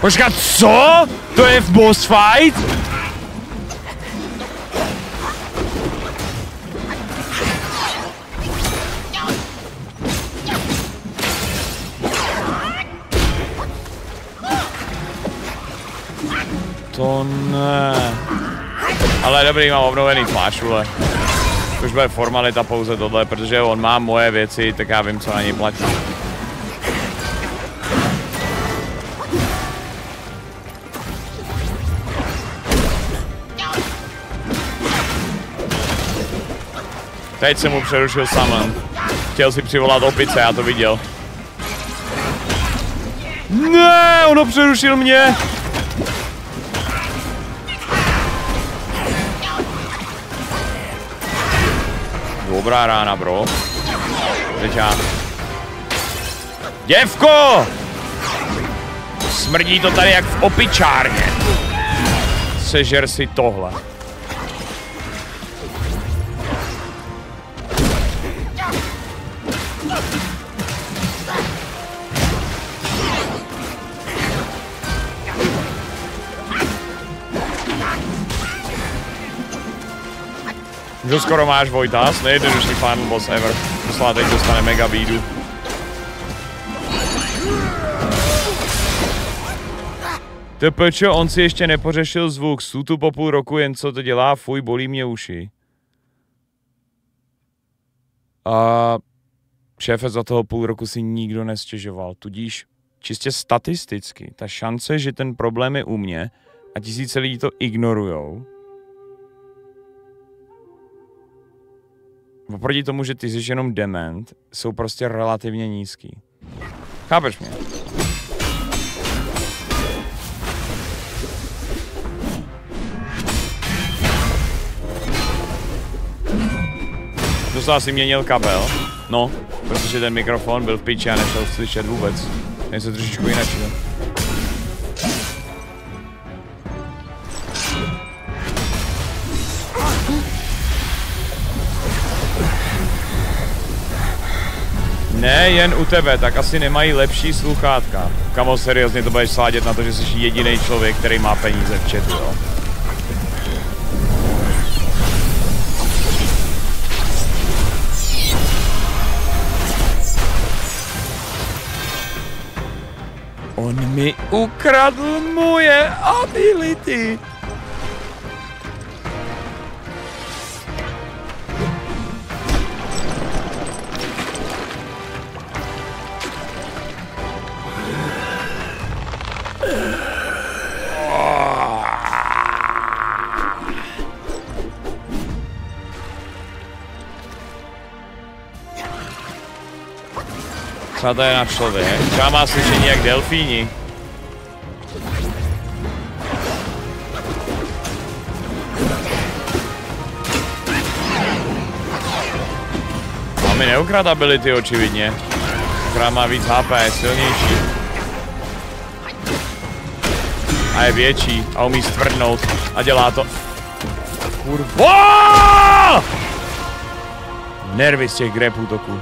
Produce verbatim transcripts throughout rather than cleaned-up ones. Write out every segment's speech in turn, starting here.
Počkat, co? To je v boss fight? To ne. Ale dobrý, mám obnovený flášule. Už bude formalita pouze tohle, protože on má moje věci, tak já vím, co na něj platí. Teď jsem mu přerušil summon. Chtěl si přivolat opice, já to viděl. Ne, ono přerušil mě. Dobrá rána, bro. Teď já. Děvko! Smrdí to tady jak v opičárně. Sežer si tohle. Už skoro máš, Vojtas, nejjednodušší final boss ever. Poslá teď dostane mega bídu. Tpčo, on si ještě nepořešil zvuk, jsou tu po půl roku, jen co to dělá, fuj, bolí mě uši. A šéfe, za toho půl roku si nikdo nestěžoval, tudíž čistě statisticky, ta šance, že ten problém je u mě a tisíce lidí to ignorujou, oproti tomu, že ty jsi jenom dement, jsou prostě relativně nízký. Chápeš mě? To se asi měnil kabel. No, protože ten mikrofon byl v piči a nešel slyšet vůbec. Něco trošičku jinak. Ne, jen u tebe, tak asi nemají lepší sluchátka. Kamo, seriózně to budeš svádět na to, že jsi jediný člověk, který má peníze v chatu, jo? On mi ukradl moje ability. Co to je na člověk? Třeba má slyšení jak delfíni. A mi neukrát ability očividně. Akorát má víc H P, je silnější. A je větší a umí stvrdnout a dělá to. Kurva! Nervy z těch grep útoků.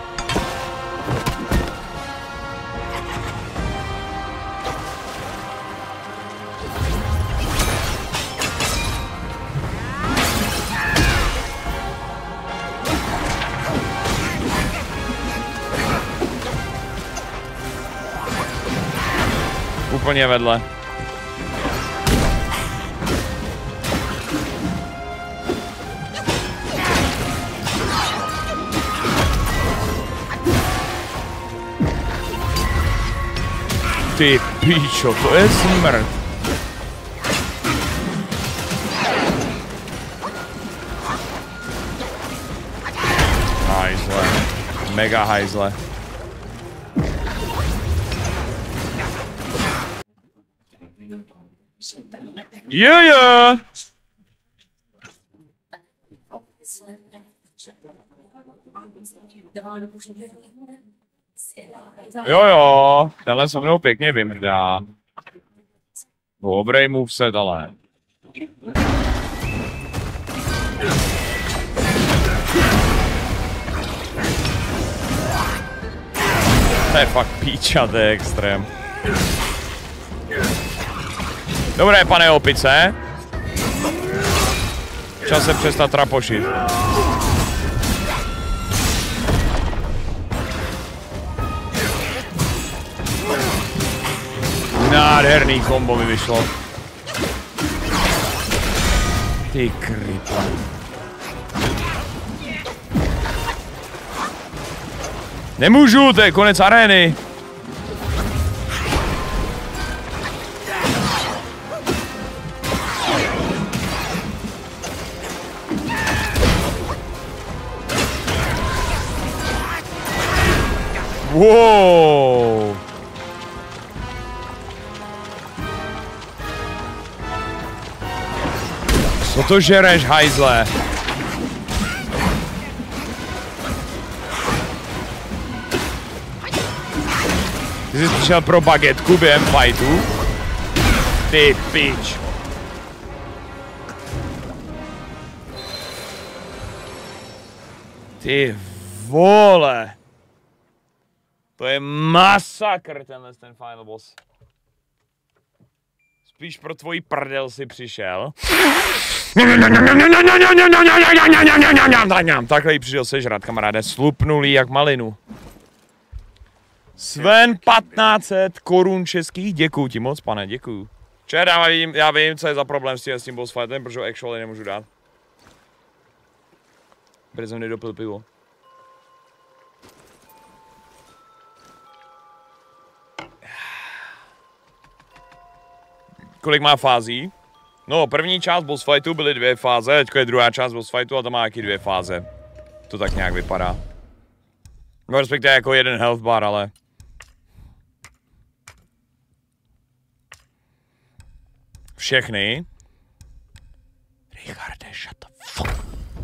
Úplně vedle. Ty píčo, to je smrt. Hajzle. Mega hajzle. Jo, jo. Jo, jo. Tenhle se mnou pěkně vymrdá. Dobrý moveset, ale. To je fakt píča, to je extrém. Dobré, pane opice. Čas se přestat trapošit. Nádherný kombo mi vyšlo. Ty krypa. Nemůžu, to je konec arény. Wow. Co to žereš, hajzle? Ty jsi přišel pro bagetku během fightu? Ty pič. Ty vole. To je masakr, tenhle ten final boss. Spíš pro tvoji prdel si přišel. Takhle jí přišel sežrat, kamaráde. Slupnulý jak malinu. Sven patnáct set korun českých, děkuju ti moc, pane, děkuju. Čer, já vím, já vím, co je za problém s tím boss fightem, protože ho actually nemůžu dát. Protože jsem nedopil pivo. Kolik má fází? No, první část boss fightu byly dvě fáze, teďko je druhá část boss fightu a to má jaký dvě fáze. To tak nějak vypadá. No, respektive jako jeden health bar, ale... Všechny. Richarde, shut the fuck.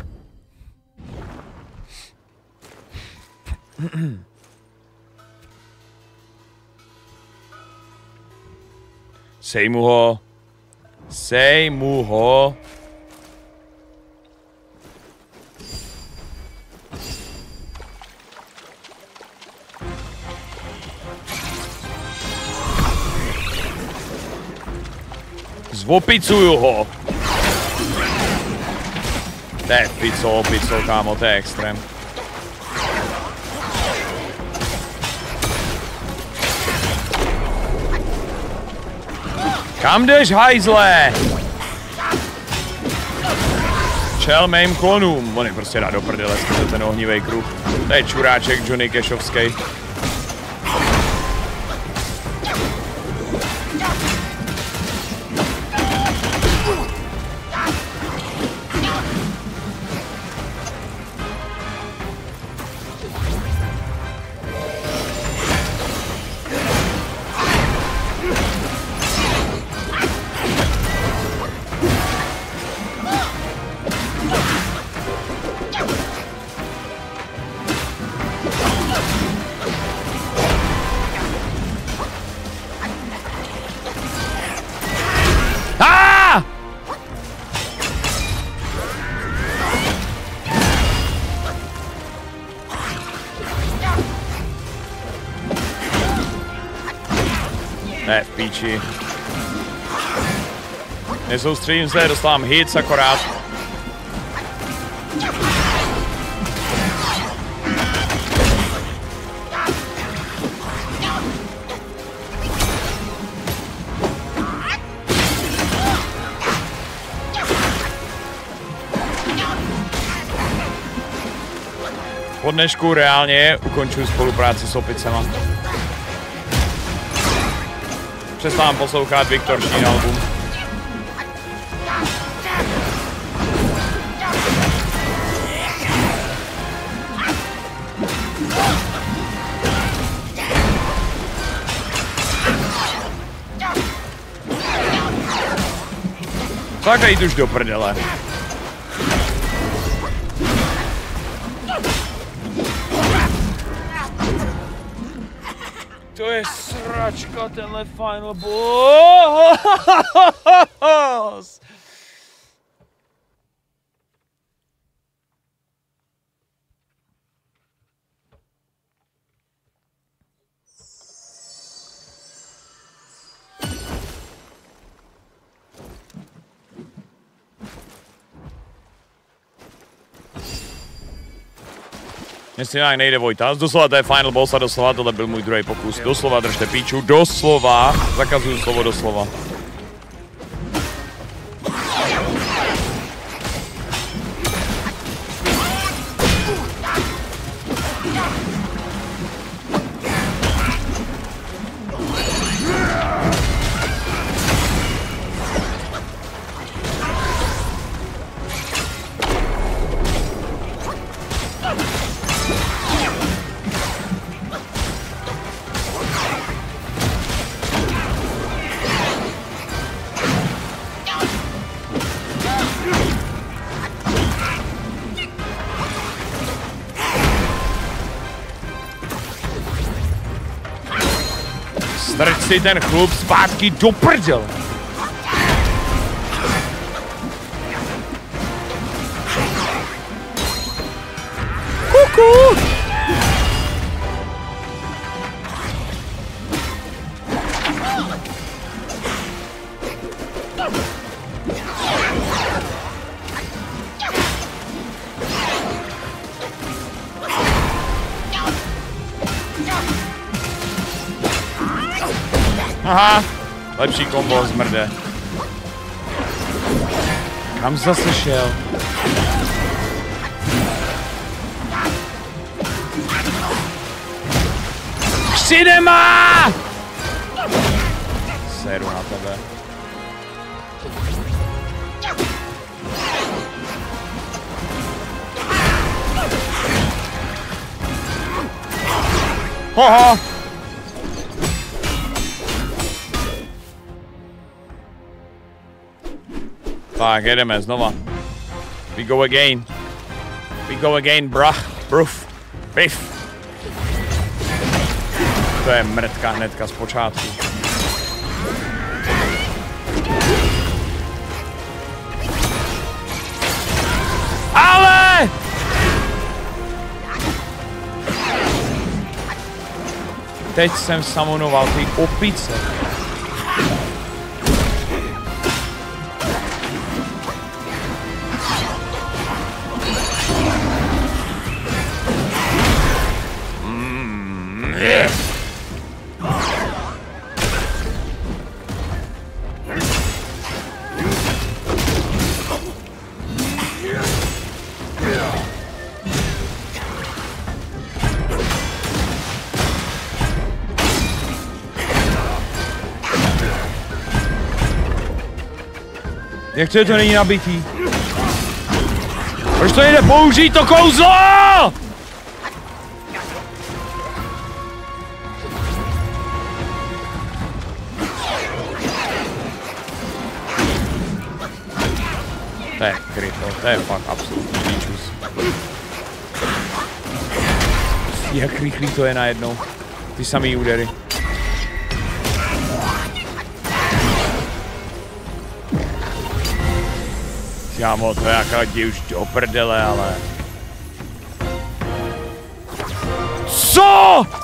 Sej mu ho. Sej mu ho. Zvopicuju ho. To je picol, picol, kámo, to je extrém. Kam jdeš, hajzle? Čel mým klonům. On je prostě dá do prdele skrze ten ohnivej kruh. To je čuráček Johnny Cashovský. Ne, v píči. Nesoustředím se, dostávám hits akorát. Po dnešku reálně ukončuji spolupráci s opicema. Přestávám poslouchat Viktor Šín album. Takhle jít už do prdele. To je sračka, tenhle final boss. Mně si nějak nejde Vojta, doslova to je final boss a doslova tohle byl můj druhý pokus. Doslova držte píču, doslova, zakazuju slovo doslova. Strč si ten chlup zpátky do prdele. Kuku! Aha, lepší kombo zmrde. Kam zase šel? Cinema! Seru na tebe. Hoho! Tak, jedeme znova. We go again. We go again, bruh. Bruf. Biff. To je mrtka hnedka z počátku. Ale! Teď jsem samonoval ty opice. Mm, yeah. Jak to je, to není nabitý? Proč to nejde použít to kouzlo? To je kryto, to je fakt absolutní výčus. Jak rychlý to je najednou. Ty samý údery. Kámo, to je jaká jdi už do prdele, ale... Co?!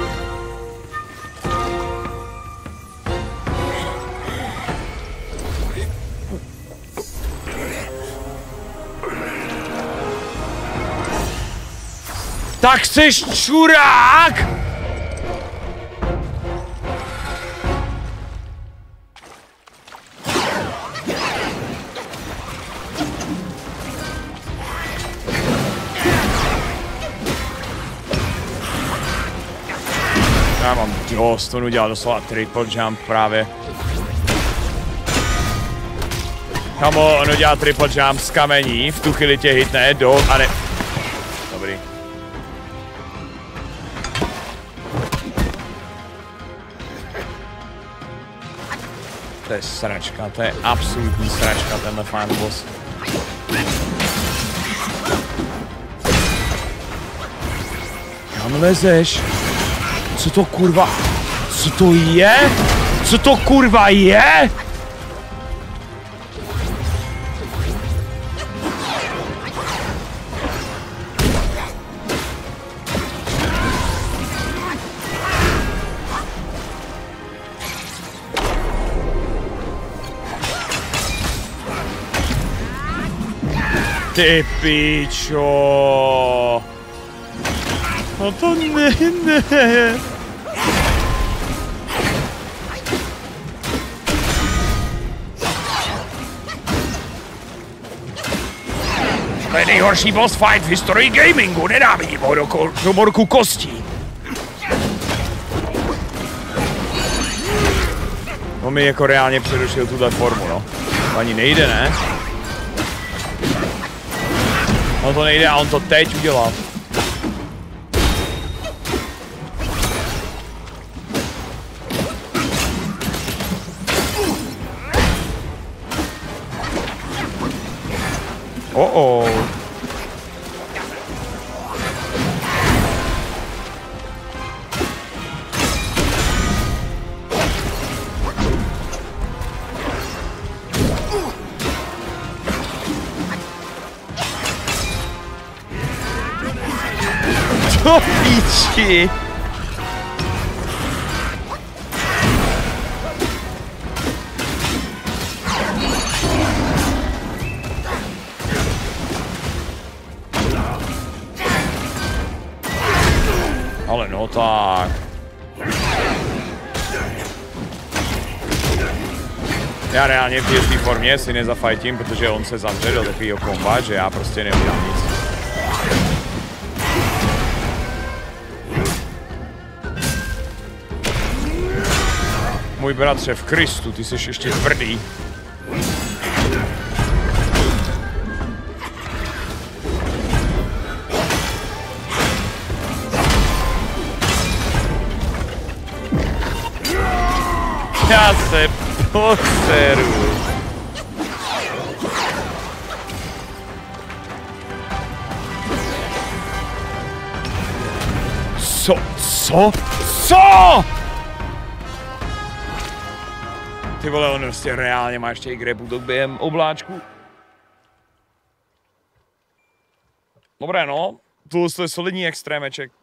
Tak jsi čurák! Já mám dost, on udělal doslova triple jump právě. Kamo, on udělal triple jump z kamení, v tu chvíli tě hitne do a ne... Dobrý. To je sračka, to je absolutní sračka, tenhle final boss. Kam lezeš? Co to kurva? Co to je? Co to kurva je? Ty pičo. No to ne, ne. To je nejhorší boss fight v historii gamingu, nenávidím ho do, ko do morku kostí. On mi jako reálně přerušil tuhle formu, no. To ani nejde, ne? No to nejde a on to teď udělal. Oh oh. Do píči. Ale no tak. Já reálně v té formě si nezafajtím, protože on se zavře do takového komba, že já prostě neudělám nic. Můj bratře v Kristu, ty jsi ještě tvrdý. Já se poseru. Co? Co? Co? Ty vole, on prostě reálně má ještě i grebu do během obláčku. Dobré no, tohle je solidní extrémeček.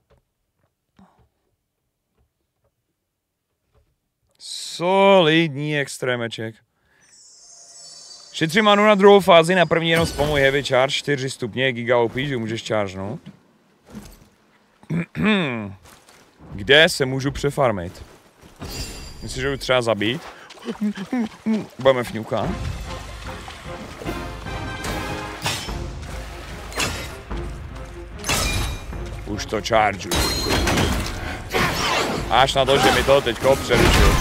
Solidní extrémeček. Šetří manu na druhou fázi, na první jenom spamuj heavy charge, čtyři stupně, giga O P, že můžeš chargenout. Kde se můžu přefarmit? Myslíš, že ho třeba zabít? Budeme fňukat. Už to charge. Až na to, že mi to teďko přerušil.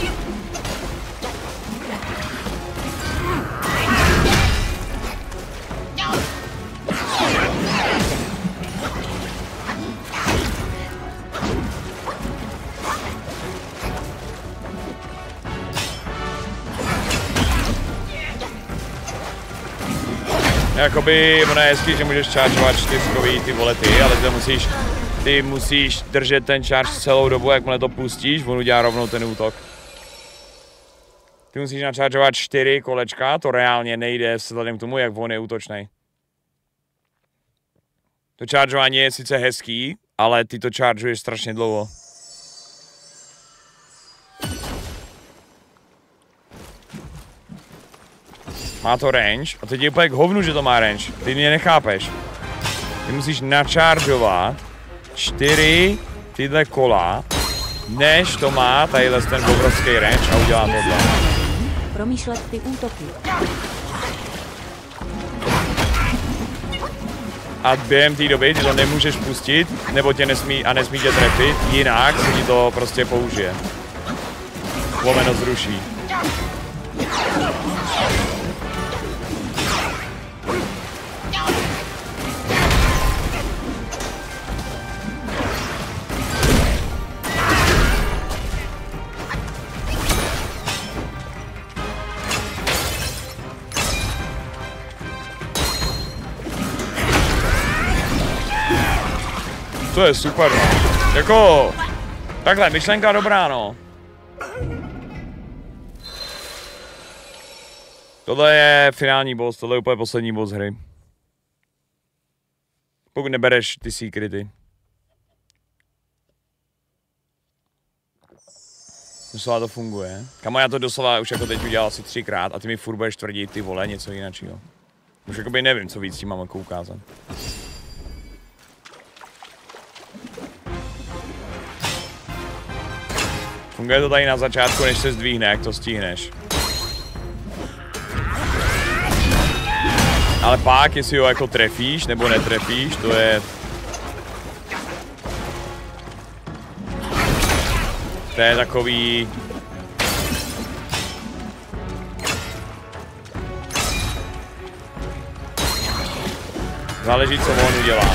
Jakoby, ono je hezký, že můžeš chargeovat čtyřkový ty vole ty, ale ty musíš, ty musíš držet ten charge celou dobu, jakmile to pustíš, on udělá rovnou ten útok. Ty musíš načaržovat čtyři kolečka, to reálně nejde vzhledem k tomu, jak on je útočný. To chargeování je sice hezký, ale ty to chargeuješ strašně dlouho. Má to range, a teď je úplně k hovnu, že to má range. Ty mě nechápeš. Ty musíš načaržovat čtyři tyhle kola, než to má tadyhle ten obrovský range a udělá tohle. Promýšlet ty útoky. A během té doby ty to nemůžeš pustit, nebo tě nesmí a nesmí tě trefit, jinak se ti to prostě použije. Lomeno zruší. To je super, no. Jako, takhle, myšlenka dobrá, no. Tohle je finální boss, tohle je úplně poslední boss hry. Pokud nebereš ty secrety. Doslova to funguje. Kamo, já to doslova už jako teď udělal asi třikrát a ty mi furt budeš tvrdit ty vole něco jiného. Už jakoby nevím, co víc tím mám jako ukázat. Funguje to tady na začátku, než se zdvíhne, jak to stihneš. Ale pak, jestli ho jako trefíš, nebo netrefíš, to je... To je takový... Záleží, co on udělá.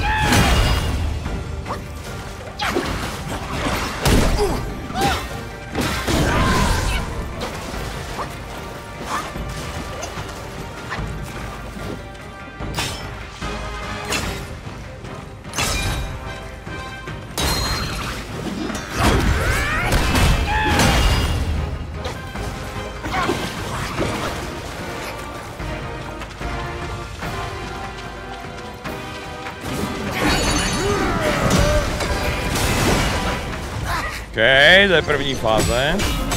OK, to je první fáze.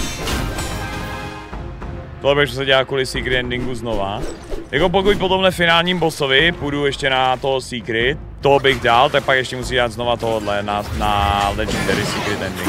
Tohle bych se dělá kvůli secret endingu znova. Jako pokud po tomhle finálním bossovi půjdu ještě na toho secret, toho bych dal, tak pak ještě musí dát znova tohle na, na legendary secret ending.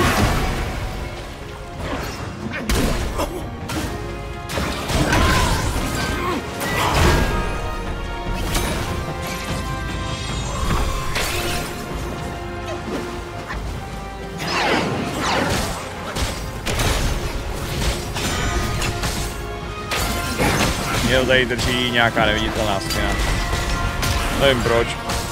Mě tady drží nějaká neviditelná stěna. Nevím proč.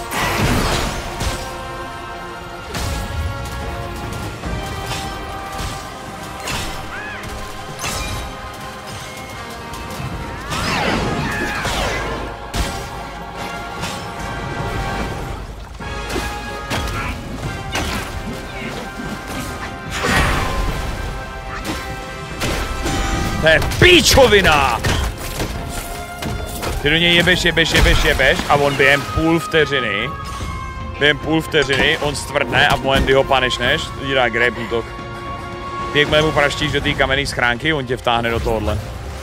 To je píčovina! Ty do něj jebeš, jebeš, jebeš, jebeš a on během půl vteřiny, během půl vteřiny on stvrdne a v moment, kdy ho panešneš, dělá grab útok. Ty jakmile mu praštíš do té kamenné schránky, on tě vtáhne do tohohle.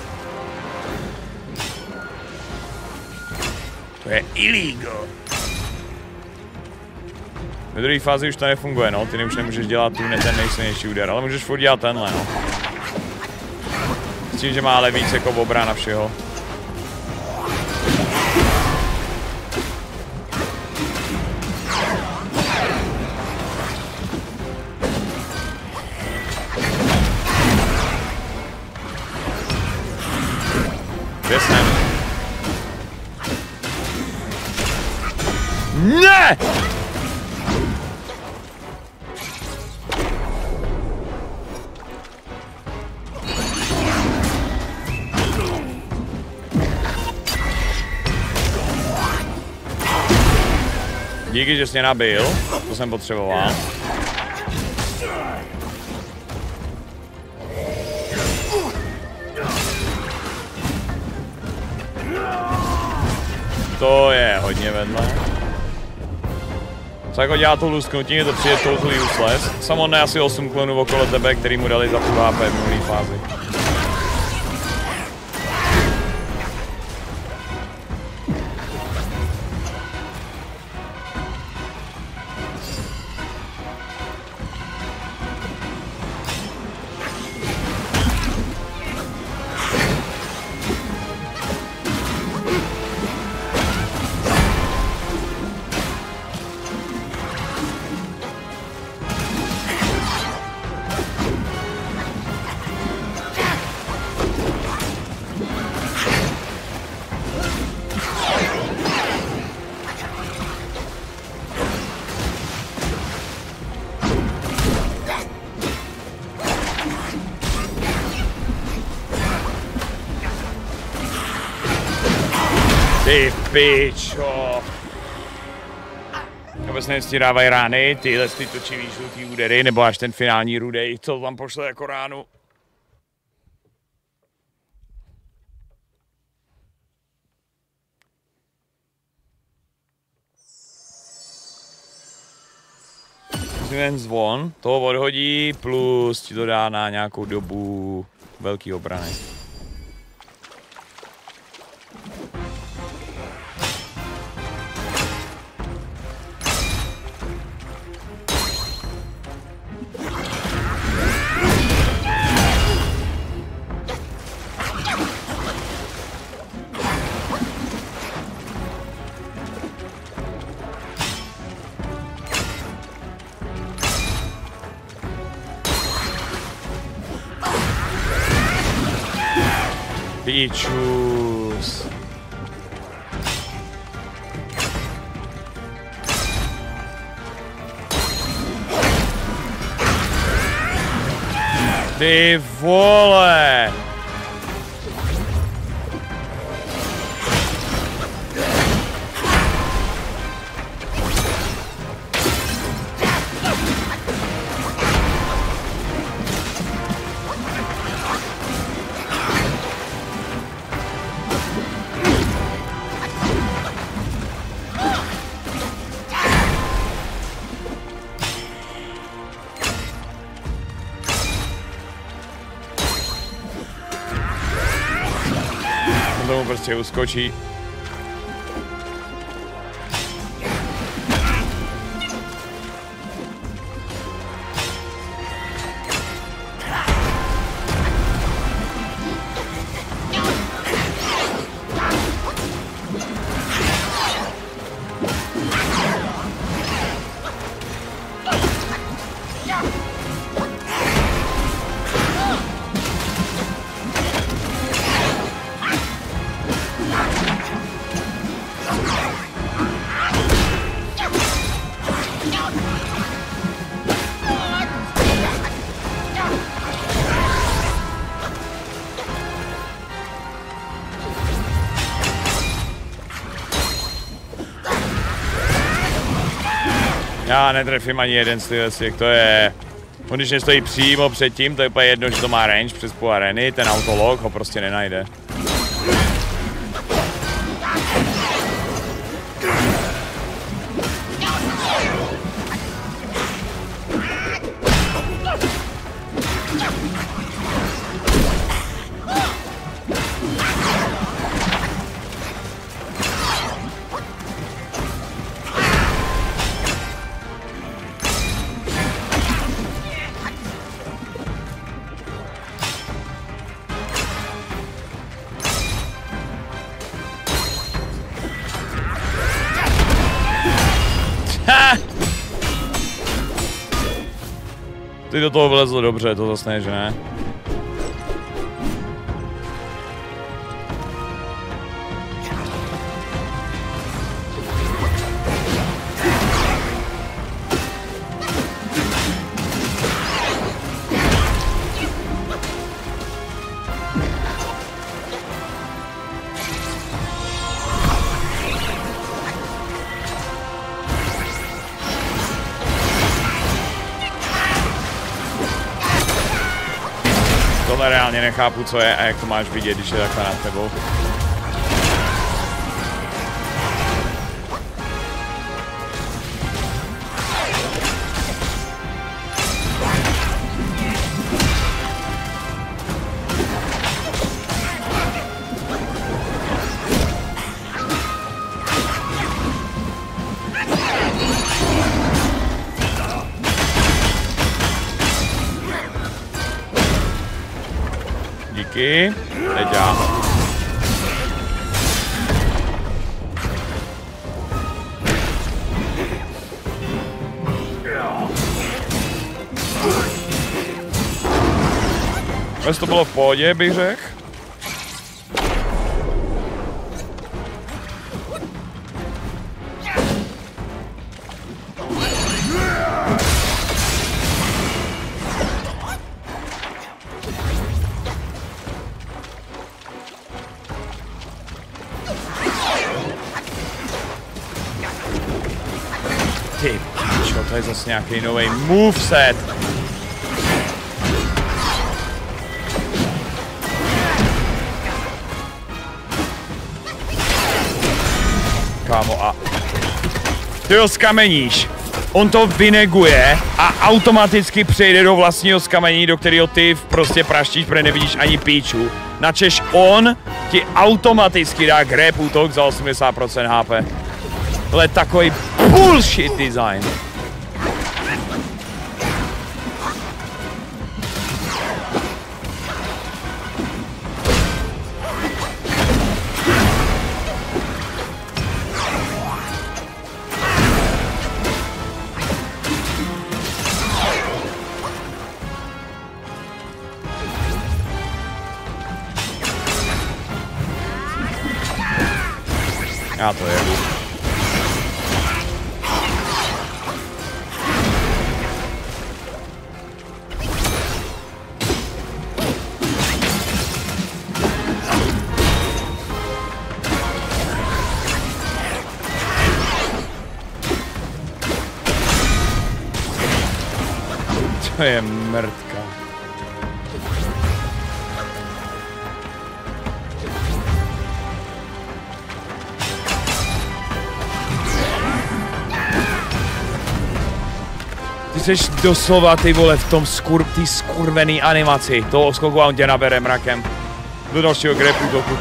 To je illegal. Ve druhé fázi už to nefunguje, no, ty už nemůžeš dělat tu ne ten nejsilnější úder, ale můžeš furt dělat tenhle, no. S tím, že má ale víc jako obrana všeho. Ne! Díky, že jsi mě nabil, to jsem potřeboval. To je hodně vedle. Co jako dělá to lusknutí, je to přijde totally useless. Samotné asi osm klonů okolo tebe, který mu dali za půl H P v minulý fázi. Ty pičo. Vůbec nevstírávají rány, tyhle ty točivý žlutý údery, nebo až ten finální rudej, co tam pošle jako ránu. Ten zvon, toho odhodí, plus ti to dá na nějakou dobu velký obrany. Píčus. Ty vole! Tomu prostě uskočí. Já netrefím ani jeden z těch, to je... On když nestojí přímo před tím, to je úplně jedno, že to má range přes půl areny, ten autolog ho prostě nenajde. Ty do toho vlezl dobře, to zase ne, že ne? Tohle reálně nechápu, co je a jak to máš vidět, když je takhle nad tebou. Díky. Teď já. Vůbec to bylo v pohodě, bych řekl. Ty pičo, to je zase nějaký nový moveset. Kámo, a... Ty ho skameníš. On to vyneguje a automaticky přejde do vlastního skamení, do kterého ty prostě praštíš, protože nevidíš ani píču. Načež on ti automaticky dá grab útok za osmdesát procent H P. Tohle je takový bullshit design. Já to jedu. To je mrtka. Ty seš doslova, ty vole, v tom skur, ty skurvený animaci toho skoku a on tě nabere mrakem do dalšího grepu toku.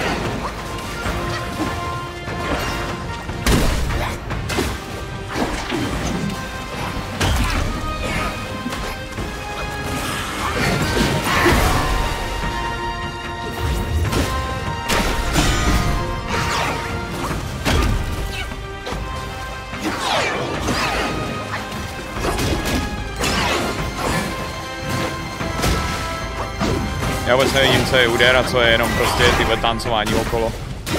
Já vůbec nevidím, co je úder a co je jenom prostě tyhle tancování okolo.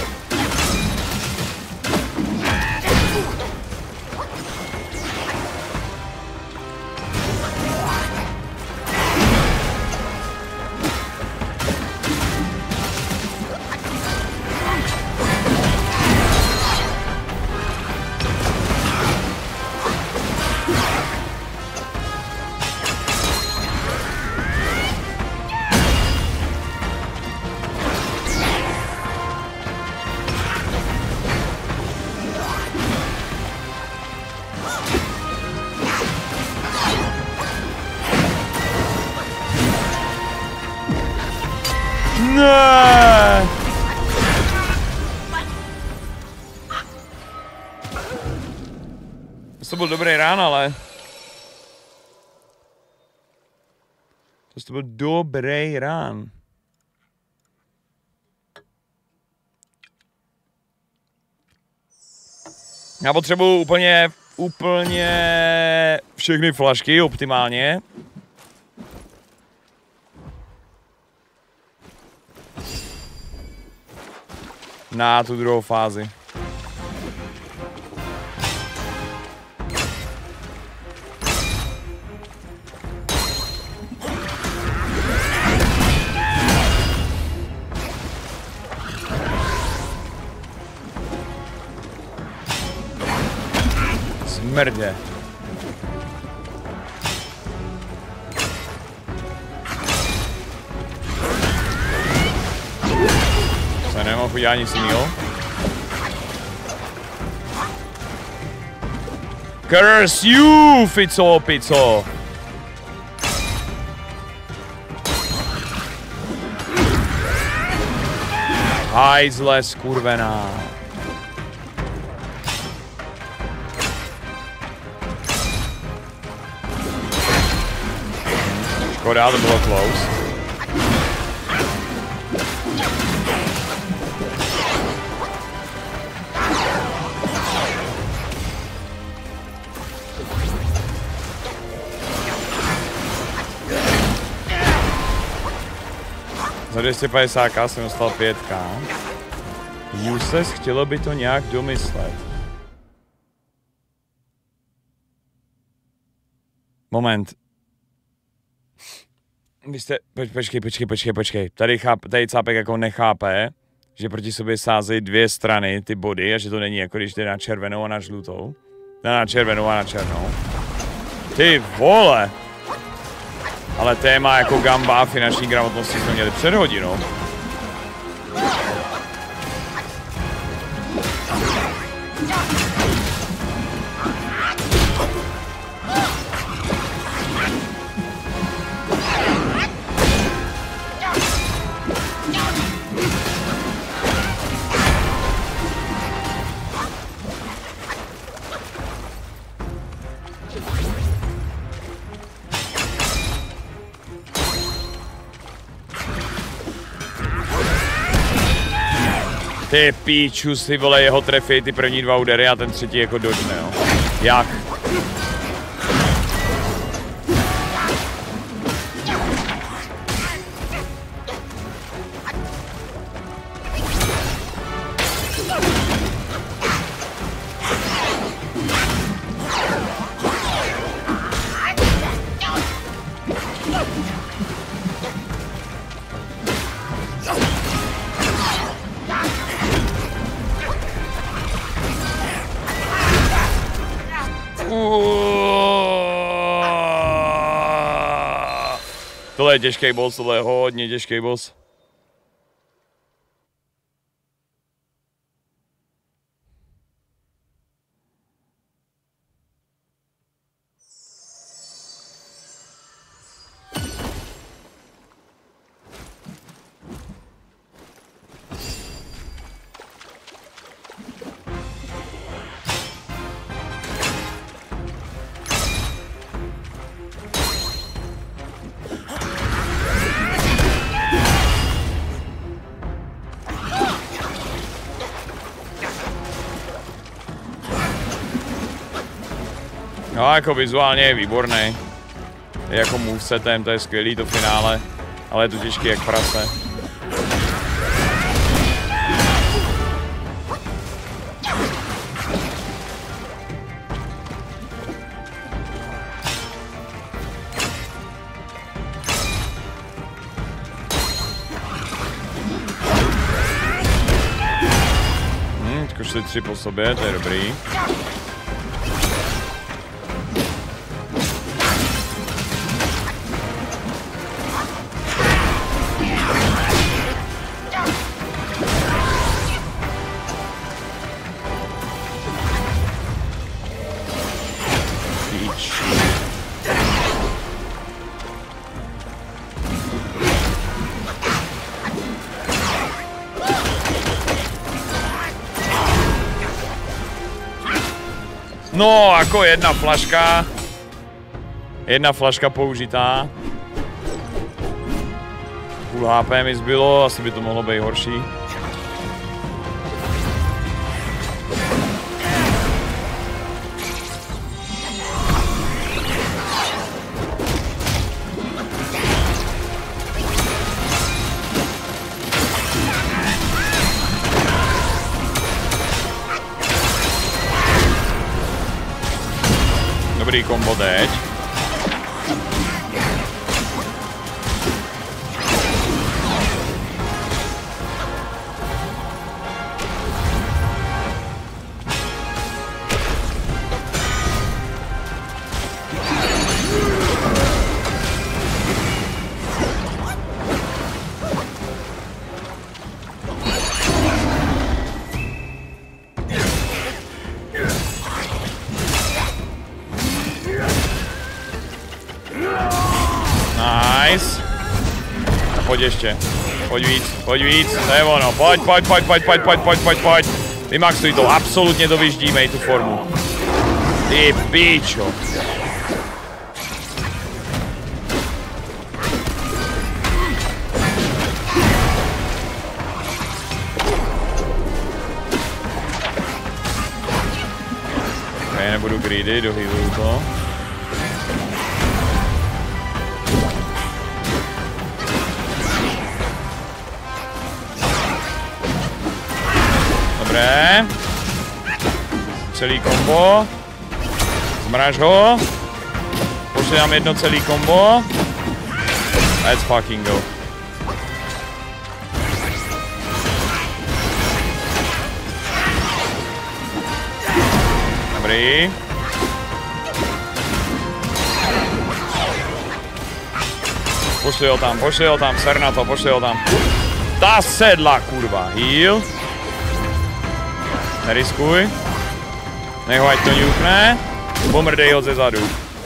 Ne! To byl dobrý rán, ale... To byl dobrý rán. Já potřebuji úplně, úplně všechny flašky optimálně. Na tu druhou fázi. Smrdě. Se nemohu udělat nic jiného. Curse you, Fico, Pico. Hajzle skurvená. Škoda, to bylo close. Za dvě stě padesát k jsem dostal pět k. Useless, chtělo by to nějak domyslet. Moment. Vy jste, poč, počkej, počkej, počkej, počkej. Tady, cháp, tady Cápek jako nechápe, že proti sobě sázejí dvě strany, ty body, a že to není jako když jde na červenou a na žlutou. Na červenou a na černou. Ty vole! Ale téma jako gamba a finanční gramotnosti jsme měli před hodinou. Ty píčus, ty vole, jeho trefí ty první dva údery a ten třetí jako dodne, jo. Jak? Tohle je těžký boss, tohle je hodně těžký boss. No, jako vizuálně je výborný. Jako movesetem, to je skvělý to finále, ale je to těžký jak prase. Hm, teďko šli tři po sobě, to je dobrý. No, jako jedna flaška. Jedna flaška použitá. Půl H P mi zbylo, asi by to mohlo být horší. Dobrý kombo teď. Nice. Pojď ještě. Pojď víc, pojď víc, to je ono. Pojď, pojď, pojď, pojď, pojď, pojď, pojď, pojď, pojď. Vymaxuj to, absolutně to vyždímej, tu formu. Ty píčo. Ok, nebudu greedy, dohýluju to. Dobré. Celý kombo. Zmraž ho. Pošli nám jedno celý kombo. Let's fucking go. Dobrý. Pošli ho tam, pošli ho tam, ser na to, pošli ho tam. Ta sedla, kurva. Heal. Neriskuj. Nech ho, ať to ňukne. Pomrdej ho ze zadu.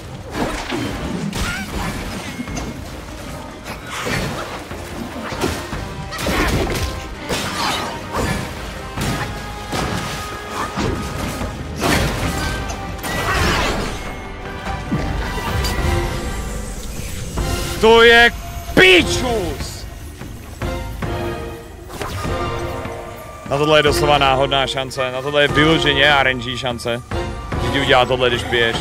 To je pičus! Na tohle je doslova náhodná šance, na tohle je vyloženě R N G šance, že ti udělá tohle, když piješ.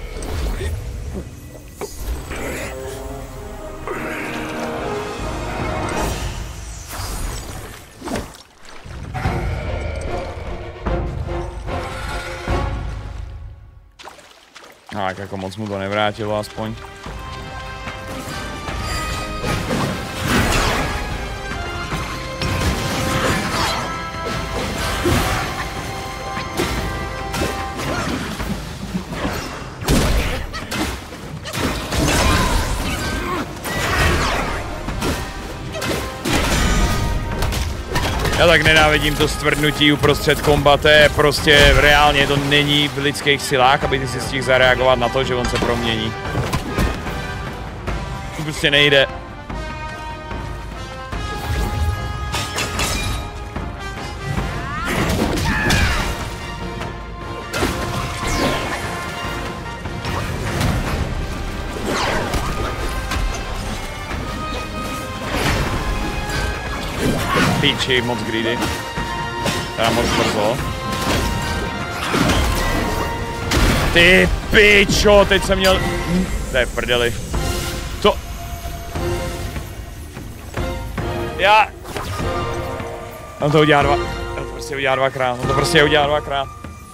Tak jako moc mu to nevrátilo aspoň. Já tak nenávidím to stvrdnutí uprostřed kombate, prostě reálně to není v lidských silách, aby ty si stihl zareagovat na to, že on se promění. To prostě nejde. Píči, moc greedy. Teda moc brzo. Ty pičo, teď jsem měl... To je v prdeli. To... Já... On to udělá dva... On to prostě udělá dvakrát. On to prostě udělá dvakrát.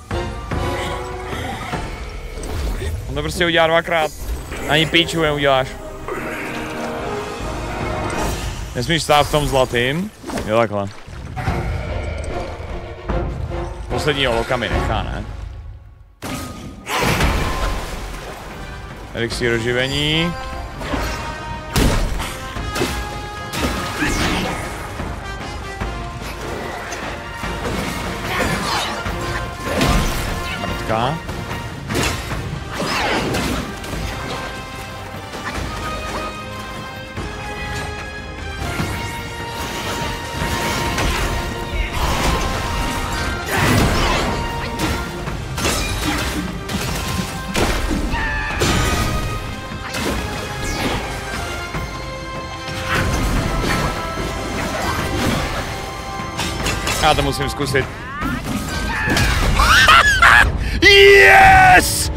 On to prostě udělá dvakrát. Ani píču neuděláš. Nesmíš stát v tom zlatým. Jo, takhle. Posledního loka mi nechá, ne? Elixír oživení. Mrtka. Já to musím zkusit. Yes!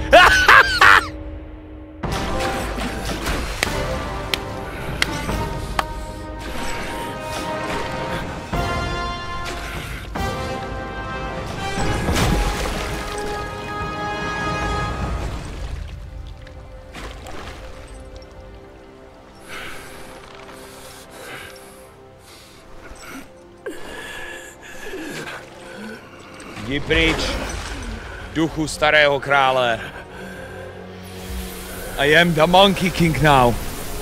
Jdi pryč, duchu starého krále. I am the Monkey King now.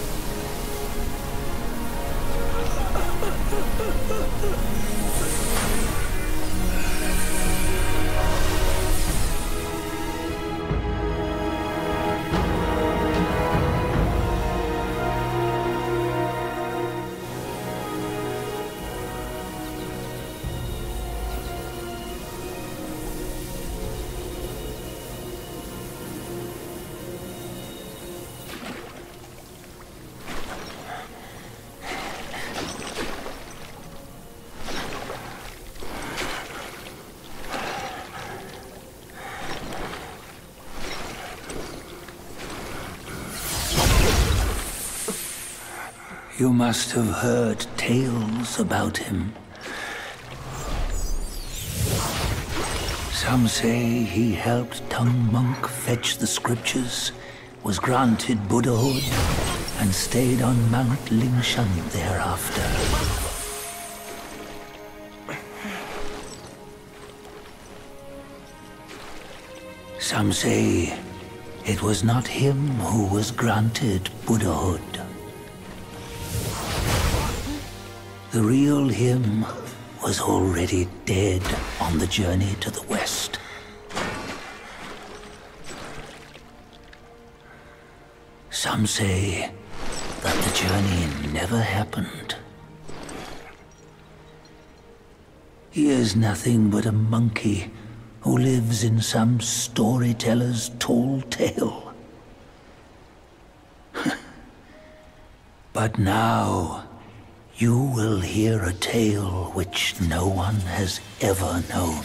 You must have heard tales about him. Some say he helped Tung Monk fetch the scriptures, was granted Buddhahood, and stayed on Mount Lingshan thereafter. Some say it was not him who was granted Buddhahood. The real him was already dead on the journey to the west. Some say that the journey never happened. He is nothing but a monkey who lives in some storyteller's tall tale. But now, you will hear a tale which no one has ever known.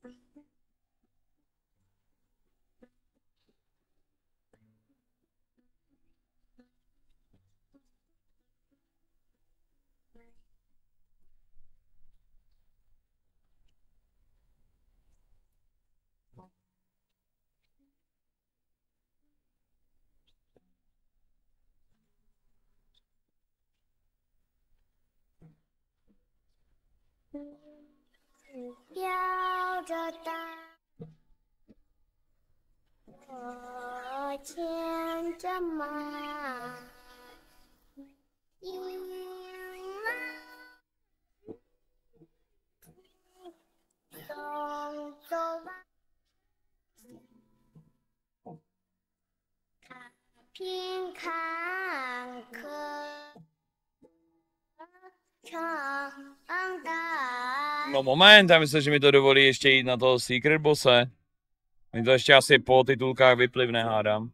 No moment, já myslím, že mi to dovolí ještě jít na toho Secret Bosse. Mi to ještě asi po titulkách vyplivne, hádám.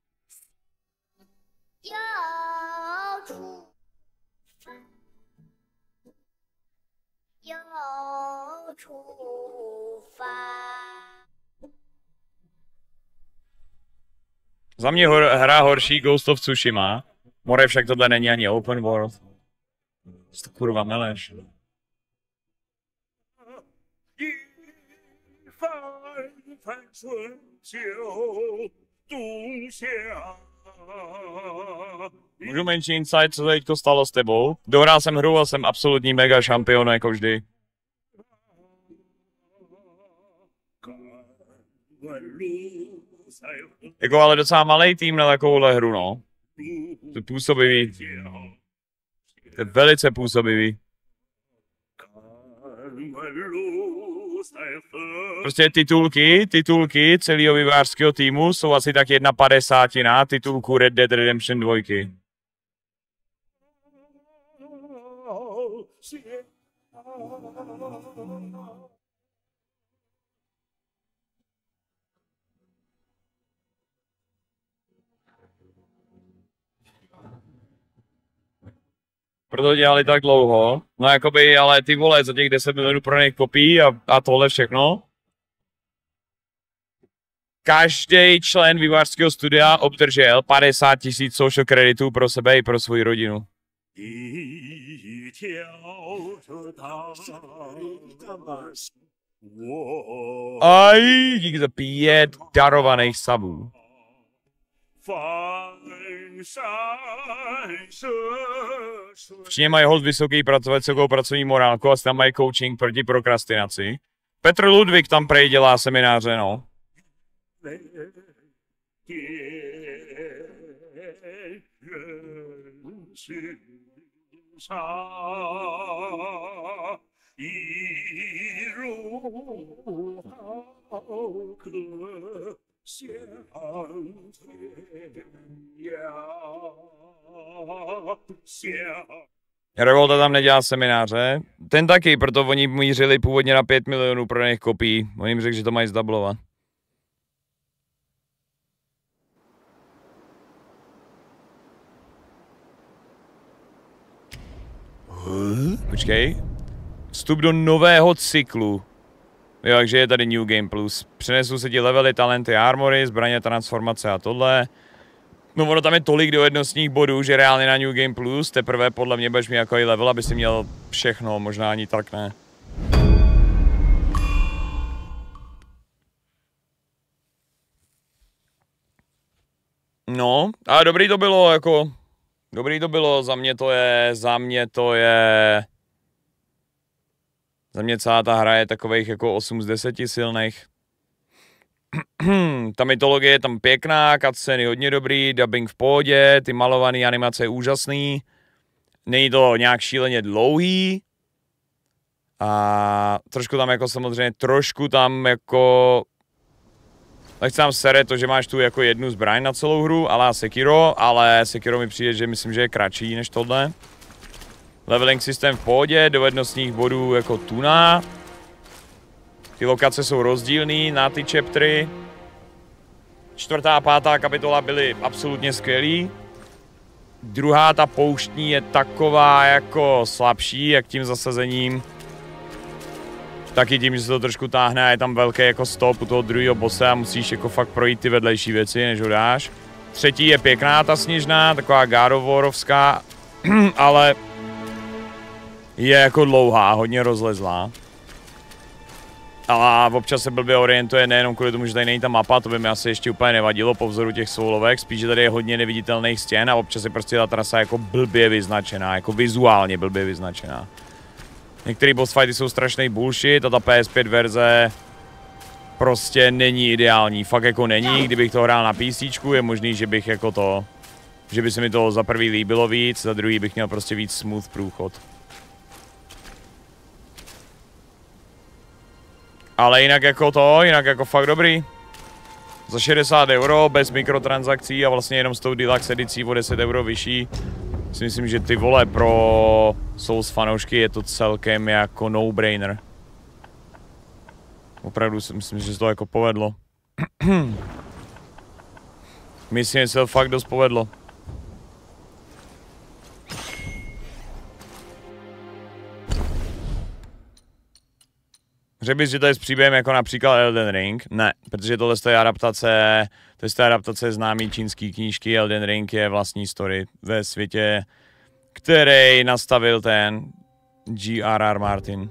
Za mě hor, hra horší Ghost of Tsushima. More však tohle není ani open world. Co to kurva meleš? Můžu menší insight, co teďko stalo s tebou? Dohrál jsem hru a jsem absolutní mega šampion jako vždy. Jako ale docela malej tým na takovouhle hru, no. To je působivý. To je velice působivý. Prostě titulky, titulky celého vývojářského týmu jsou asi tak jedna padesátina titulku Red Dead Redemption dva. Proto dělali tak dlouho. No jakoby, ale ty vole, za těch deset milionů prodaných kopií a, a tohle všechno. Každý člen vývojářského studia obdržel padesát tisíc social kreditů pro sebe i pro svou rodinu. Aj, díky za pět darovaných sabů. V Číně mají hold vysoký vysokou pracovní morálku a tam mají coaching proti prokrastinaci. Petr Ludvík tam prej dělá semináře, no. Revolta tam nedělá semináře. Ten taky, proto oni mířili původně na pět milionů prodaných kopií. Oni jim řekli, že to mají zdublovat. Počkej. Vstup do nového cyklu. Jo, takže je tady New Game Plus. Přenesou se ti levely, talenty, armory, zbraně, transformace a tohle. No ono tam je tolik dovednostních bodů, že reálně na New Game Plus teprve podle mě budeš mít jako i level, aby si měl všechno, možná ani tak ne. No, a dobrý to bylo, jako... Dobrý to bylo, za mě to je, za mě to je... Za mě celá ta hra je takových jako osm z deseti silných. Ta mytologie je tam pěkná, cutscény hodně dobrý, dubbing v pohodě, ty malované animace je úžasný. Není to nějak šíleně dlouhý. A trošku tam jako samozřejmě, trošku tam jako... Nechci tam sere to, že máš tu jako jednu zbraň na celou hru, ale Sekiro, ale Sekiro mi přijde, že myslím, že je kratší než tohle. Leveling systém v pohodě, dovednostních bodů jako tuna. Ty lokace jsou rozdílný na ty chaptery. Čtvrtá a pátá kapitola byly absolutně skvělý. Druhá, ta pouštní, je taková jako slabší, jak tím zasazením. taky tím, že se to trošku táhne a je tam velký jako stop u toho druhého bossa a musíš jako fakt projít ty vedlejší věci, než ho dáš. Třetí je pěkná ta sněžná, taková God of Warovská, ale je jako dlouhá, hodně rozlezlá. A občas se blbě orientuje nejenom kvůli tomu, že tady není ta mapa, to by mi asi ještě úplně nevadilo po vzoru těch soulovek, spíš, že tady je hodně neviditelných stěn a občas je prostě ta trasa jako blbě vyznačená, jako vizuálně blbě vyznačená. Některé boss fighty jsou strašný bullshit a ta P S pět verze prostě není ideální, fakt jako není, kdybych to hrál na PCčku, je možný, že bych jako to, že by se mi to za prvý líbilo víc, za druhý bych měl prostě víc smooth průchod. Ale jinak jako to, jinak jako fakt dobrý. Za šedesát euro, bez mikrotransakcí a vlastně jenom s tou deluxe edicí o deset euro vyšší. Si myslím, že ty vole pro Souls fanoušky je to celkem jako no-brainer. Opravdu si myslím, že se to jako povedlo. Myslím, že se to fakt dost povedlo. Řekl bys, že to je s příběhem jako například Elden Ring? Ne, protože tohle je adaptace, to je adaptace známý čínský knížky. Elden Ring je vlastní story ve světě, který nastavil ten G R R Martin.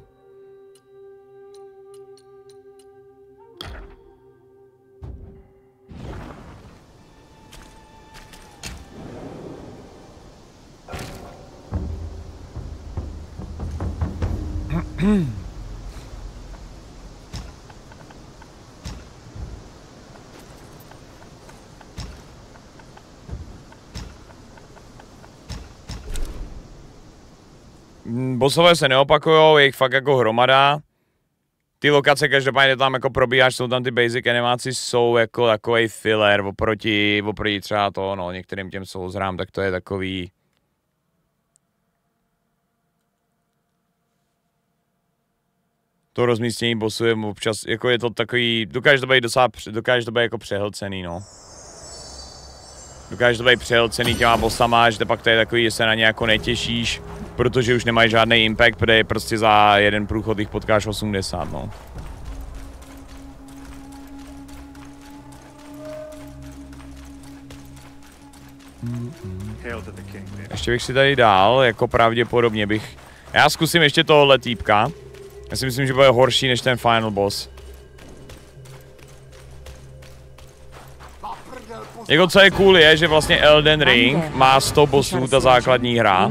Bossové se neopakujou, je jich fakt jako hromada. Ty lokace každopádně tam jako probíháš, jsou tam ty basic animáci, jsou jako takový filler oproti, oproti třeba to, no některým těm Souls hrám, tak to je takový... To rozmístění bossů je občas, jako je to takový, dokáže to být docela, dokáže to být jako přehlcený, no. Dokáže to být přehlcený těma bossama, že to pak to je takový, že se na ně jako netěšíš, protože už nemají žádný impact, protože prostě za jeden průchod jich potkáš osmdesát, no. Ještě bych si tady dal, jako pravděpodobně bych... Já zkusím ještě tohohle týpka. Já si myslím, že bude horší než ten final boss. Jako co je cool je, že vlastně Elden Ring má sto bossů, ta základní hra.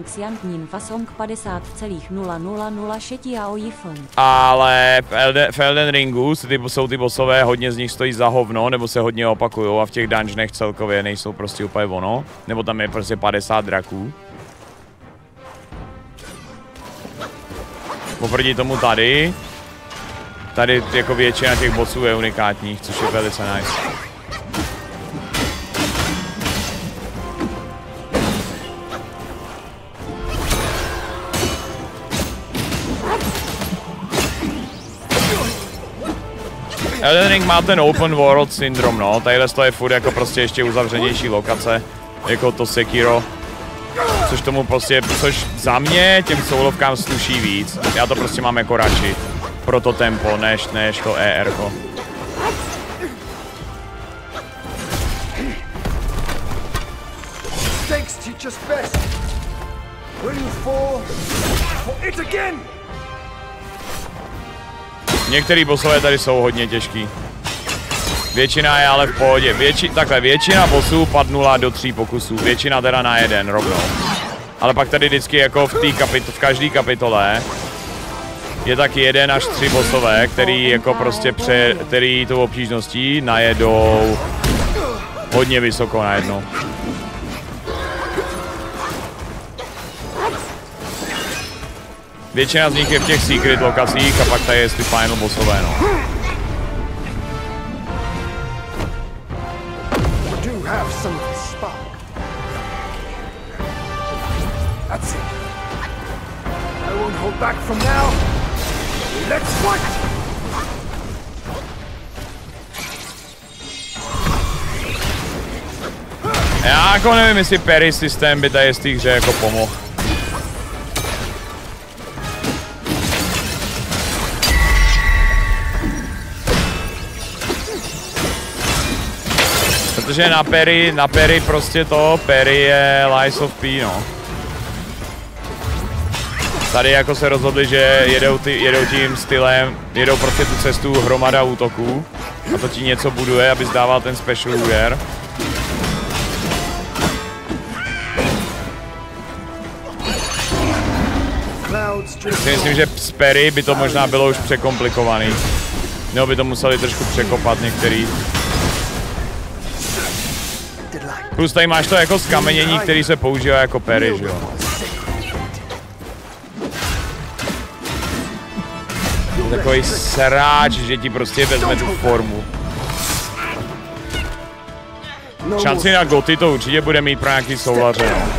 Ale v Elden, v Elden Ringu jsou ty bossové, hodně z nich stojí za hovno, nebo se hodně opakujou a v těch dungeonech celkově nejsou prostě úplně ono. Nebo tam je prostě padesát draků. Oproti tomu tady, tady jako většina těch bossů je unikátních, což je velice nice. Elden Ring má ten open world syndrom, no, tadyhle to je furt jako prostě ještě uzavřenější lokace, jako to Sekiro. Což tomu prostě, což za mě těm soulovkám sluší víc. Já to prostě mám jako radši. Pro to tempo, než, než to E R ko. Některý bossové tady jsou hodně těžký. Většina je ale v pohodě. Větši, takhle, většina bossů padnula do tří pokusů. Většina teda na jeden rovnou. Ale pak tady vždycky jako v, kapito v každé kapitole je taky jeden až tři bossové, který jako prostě pře, který tou obtížností najedou hodně vysoko najednou. Většina z nich je v těch secret lokacích a pak tady je ty final bossové, no. Have some of the spark. That's it. I won't hold back from now. Let's fight! Já jako nevím, jestli parry systém by tady z té hře jako pomohl. Protože na Perry, na Perry prostě to, Perry je Lies of P, no. Tady jako se rozhodli, že jedou, ty, jedou tím stylem, jedou prostě tu cestu hromada útoků. A to ti něco buduje, aby zdával ten special úder. Si myslím, že z Perry by to možná bylo už překomplikovaný. Nebo by to museli trošku překopat některý. Plus tady máš to jako skamenění, který se používá jako Perry, že jo. Takový sráč, že ti prostě vezme tu formu. Šanci na goty to určitě bude mít pro nějaký soulaře, no.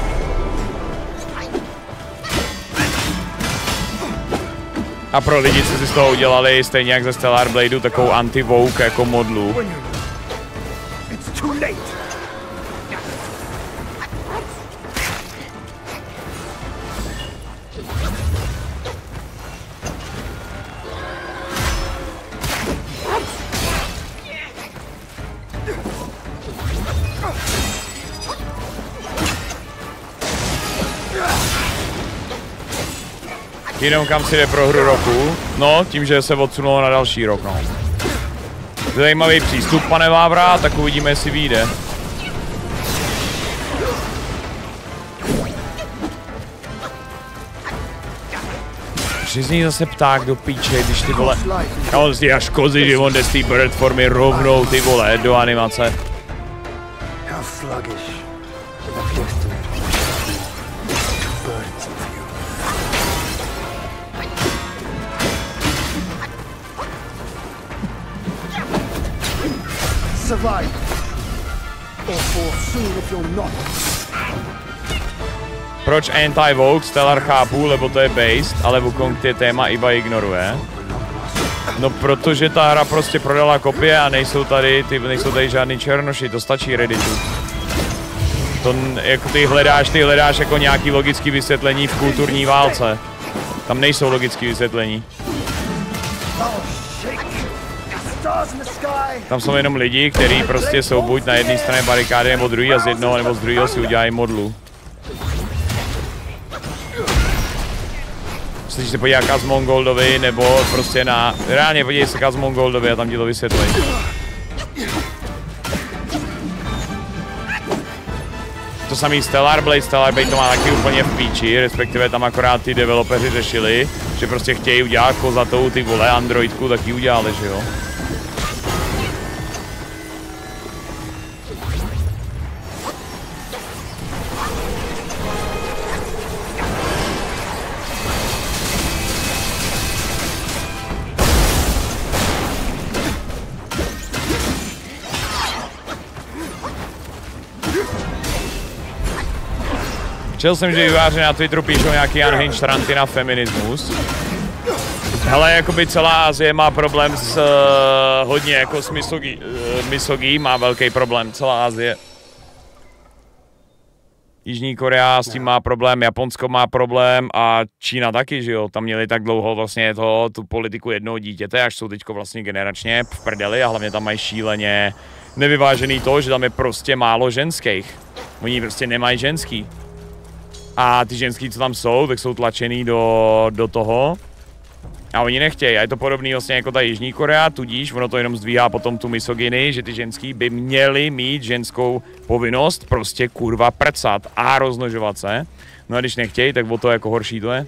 A pro lidi, co si z toho udělali, stejně jak ze Stellar Bladeu, takovou anti-woke jako modlu. Jenom kam si jde pro hru roku? No, tím, že se odsunulo na další rok, no. Zajímavý přístup, pane Vávra, tak uvidíme, jestli vyjde. Že z něj zase pták do píče, když ty vole... A on zde až kozy, že on jde z té bird formy rovnou, ty vole, do animace. Survive, or fall soon if you're not. Proč anti-woke? Stellar chápu, lebo to je based, ale Wukong ty téma iba ignoruje. No protože ta hra prostě prodala kopie a nejsou tady, ty, nejsou tady žádný černoši, to stačí Redditu. To jako ty hledáš, ty hledáš jako nějaký logický vysvětlení v kulturní válce. Tam nejsou logický vysvětlení. Tam jsou jenom lidi, kteří prostě jsou buď na jedné straně barikády nebo druhý a z jednoho nebo z druhého si udělají modlu. Musíš se podívat Kazmongoldovi nebo prostě na... Reálně podívej se Kazmongoldovi a tam ti to vysvětlí. To samý Stellar Blade, Stellar Blade to má taky úplně v píči, respektive tam akorát ty developeři řešili, že prostě chtějí udělat kozatou ty vole androidku, tak ji udělali, že jo. Čel jsem, že vývojáři na Twitteru píšou nějaký unhinged ranty na feminismus. Hele, jakoby celá Asie má problém s uh, hodně, jako s misogí, uh, misogí má velký problém, celá Asie. Jižní Korea s tím má problém, Japonsko má problém a Čína taky, že jo, tam měli tak dlouho vlastně to, tu politiku jednoho dítěte, až jsou teďko vlastně generačně v prdeli a hlavně tam mají šíleně nevyvážený to, že tam je prostě málo ženských. Oni prostě nemají ženský. A ty ženský, co tam jsou, tak jsou tlačený do, do toho. A oni nechtějí. A je to podobný vlastně jako ta Jižní Korea, tudíž ono to jenom zdvíhá potom tu misogyny, že ty ženský by měly mít ženskou povinnost prostě kurva prcat a rozmnožovat se. No a když nechtějí, tak o to jako horší to je.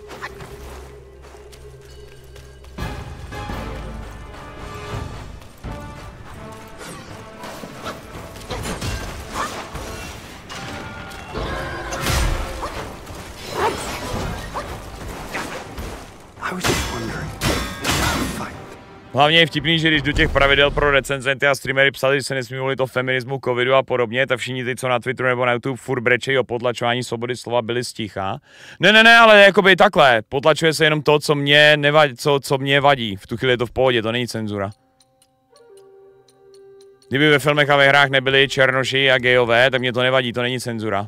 Hlavně je vtipný, že když do těch pravidel pro recenzenty a streamery psali, že se nesmí volit o feminismu, covidu a podobně, tak všichni ty, co na Twitteru nebo na YouTube furt brečejí o potlačování svobody slova, byli sticha. Ne, ne, ne, ale jakoby takhle. Potlačuje se jenom to, co mě nevadí, co, co mě vadí. V tu chvíli je to v pohodě, to není cenzura. Kdyby ve filmech a ve hrách nebyli černoši a gejové, tak mě to nevadí, to není cenzura.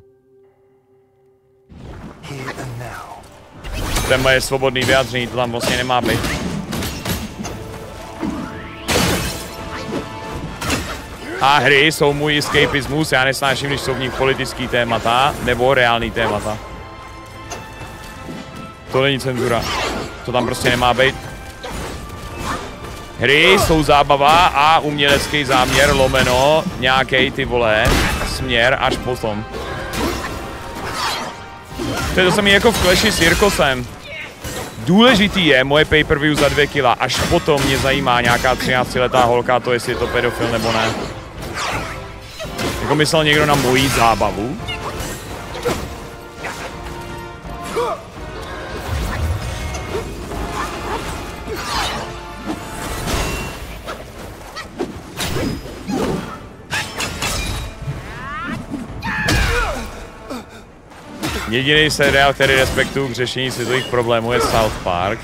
Tenhle je svobodný vyjádření, to tam vlastně nemá být. A hry jsou můj escapismus, já nesnáším, když jsou v nich politický témata, nebo reální témata. To není cenzura. To tam prostě nemá být. Hry jsou zábava a umělecký záměr lomeno nějaký ty vole směr až potom. To je to samé jako v Clashi s Jirkosem. Důležitý je moje pay-per-view za dvě kila, až potom mě zajímá nějaká třináctiletá holka, to jestli je to pedofil nebo ne. Jako myslel někdo na moji zábavu? Jediný seriál, který respektuju k řešení světových problémů, je South Park.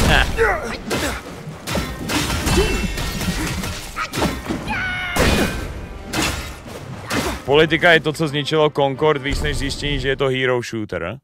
Politika je to, co zničilo Concord, víc než zjištění, že je to hero shooter.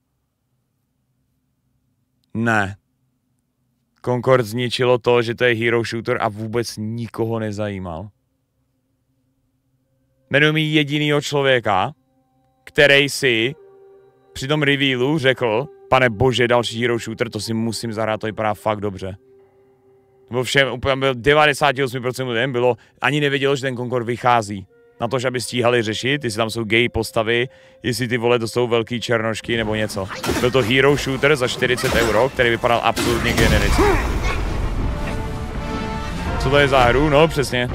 Ne. Concord zničilo to, že to je hero shooter a vůbec nikoho nezajímal. Jmenuji mi jedinýho člověka, který si při tom revealu řekl, pane bože, další hero shooter, to si musím zahrát, to vypadá fakt dobře. Bylo všem, úplně byl devadesát osm procent lidem bylo, ani nevědělo, že ten Concord vychází. Na to, že aby stíhali řešit, jestli tam jsou gay postavy, jestli ty vole to jsou velký černošky nebo něco. Byl to hero shooter za čtyřicet euro, který vypadal absolutně genericky. Co to je za hru? No, přesně.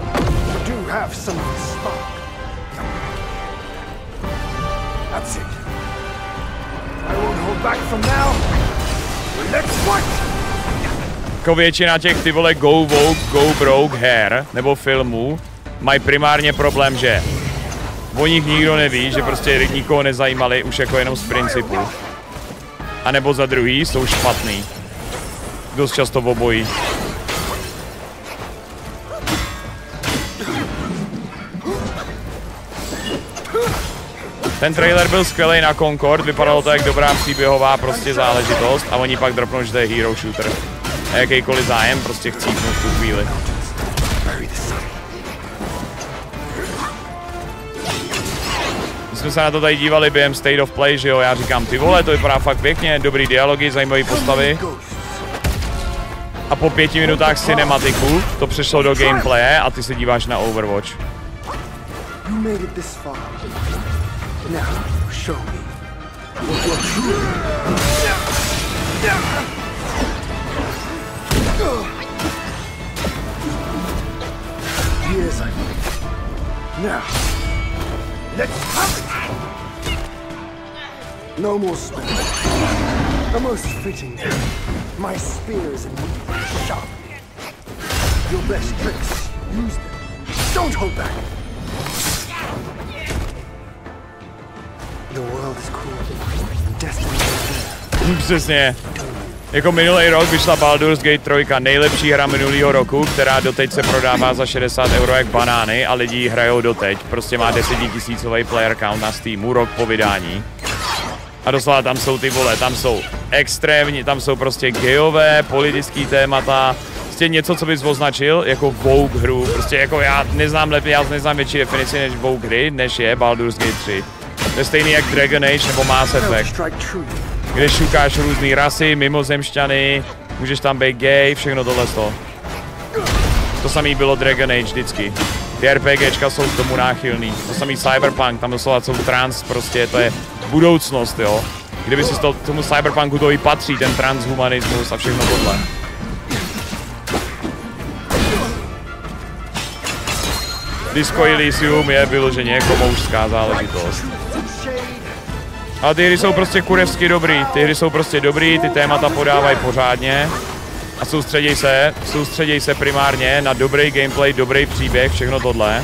Jako většina těch ty vole go woke, go broke her, nebo filmů, mají primárně problém, že o nich nikdo neví, že prostě nikoho nezajímali už jako jenom z principu. A nebo za druhý jsou špatný. Dost často v obojí. Ten trailer byl skvělý na Concord, vypadalo to jak dobrá příběhová prostě záležitost a oni pak dropnou, že to je hero shooter. A jakýkoliv zájem prostě chcípnout v tu chvíli. My jsme se na to tady dívali během State of Play, že jo, já říkám, ty vole, to vypadá fakt pěkně, dobrý dialogy, zajímavé postavy. A po pěti minutách cinematiku to přešlo do gameplaye a ty se díváš na Overwatch. Let's have it! No more spell. A most fitting day. My spear is indeed sharp. Your best tricks, use them. Don't hold back. The world is cruel. Destiny is there. Přesně. Jako minulý rok vyšla Baldur's Gate tři, nejlepší hra minulýho roku, která doteď se prodává za šedesát euro jak banány a lidi ji hrajou doteď. Prostě má desetitisícový player count na Steamu rok po vydání. A doslova tam jsou ty vole, tam jsou extrémní, tam jsou prostě gayové, politický témata, prostě něco, co bys označil jako Vogue hru. Prostě jako já neznám lepší, já neznám větší definici než Vogue hry, než je Baldur's Gate tři. To je stejný jak Dragon Age nebo Mass Effect. Kde šukáš různý rasy, mimozemšťany, můžeš tam být gay, všechno tohle to. To samý bylo Dragon Age vždycky. Ty RPGčka jsou k tomu náchylný. To samý Cyberpunk, tam doslova jsou trans, prostě to je budoucnost, jo. Kdyby si to, tomu Cyberpunku to i patří, ten transhumanismus a všechno tohle. Disco Elysium je vyloženě komoušská záležitost. Ale ty hry jsou prostě kurevsky dobrý, ty hry jsou prostě dobrý, ty témata podávají pořádně a soustředěj se, soustředěj se primárně na dobrý gameplay, dobrý příběh, všechno tohle.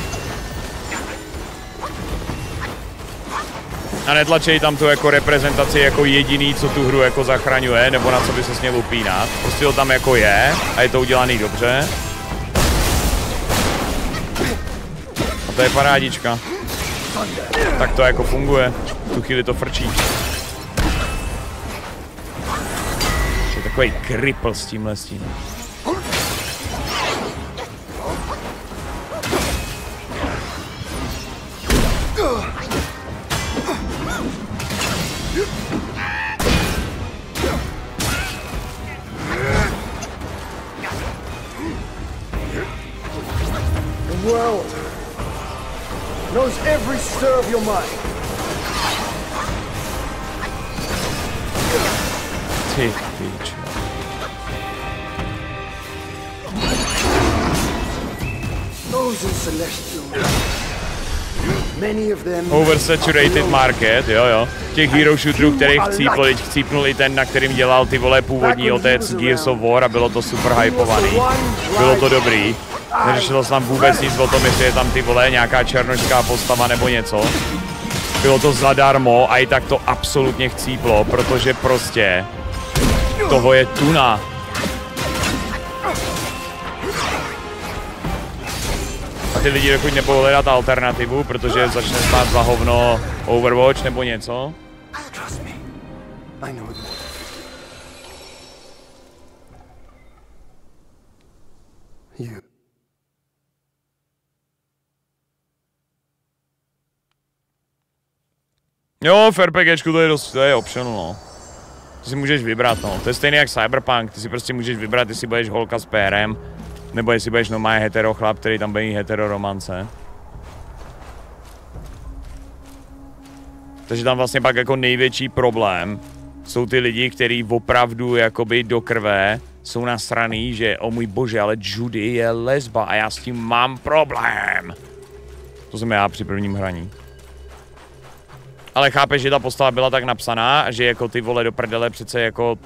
A netlačej tam tu jako reprezentaci jako jediný, co tu hru jako zachraňuje, nebo na co by se směl upínat. Prostě to tam jako je a je to udělaný dobře. A to je parádička. Tak to jako funguje. V tu chvíli to frčí. Je takový kripl s tímhle s tím. world knows every stir of your mind. Ty píčo. Those in Celestial. Many of them. Oversaturated market, jo jo. Těch hero shooterů, kterých chcípl, teď chcípnul i ten, na kterým dělal ty vole původní otec Gears of War a bylo to super hypovaný. Bylo to dobrý. Neřešilo se tam vůbec nic o tom, jestli je tam ty vole nějaká černošská postava nebo něco. Bylo to zadarmo a i tak to absolutně chcíplo, protože prostě toho je tuna. A ty lidi dokud nebudou hledat alternativu, protože začne stát za hovno Overwatch nebo něco. Jo, v RPGčku to je dost, to je optional, no. Ty si můžeš vybrat, no. To je stejný jak Cyberpunk, ty si prostě můžeš vybrat, jestli budeš holka s pérem, nebo jestli budeš normálně hetero chlap, který tam bude hetero romance. Takže tam vlastně pak jako největší problém jsou ty lidi, kteří opravdu jakoby do krve jsou nasraný, že o můj bože, ale Judy je lesba a já s tím mám problém. To jsem já při prvním hraní. Ale chápeš, že ta postava byla tak napsaná a že jako ty vole do prdele přece jako...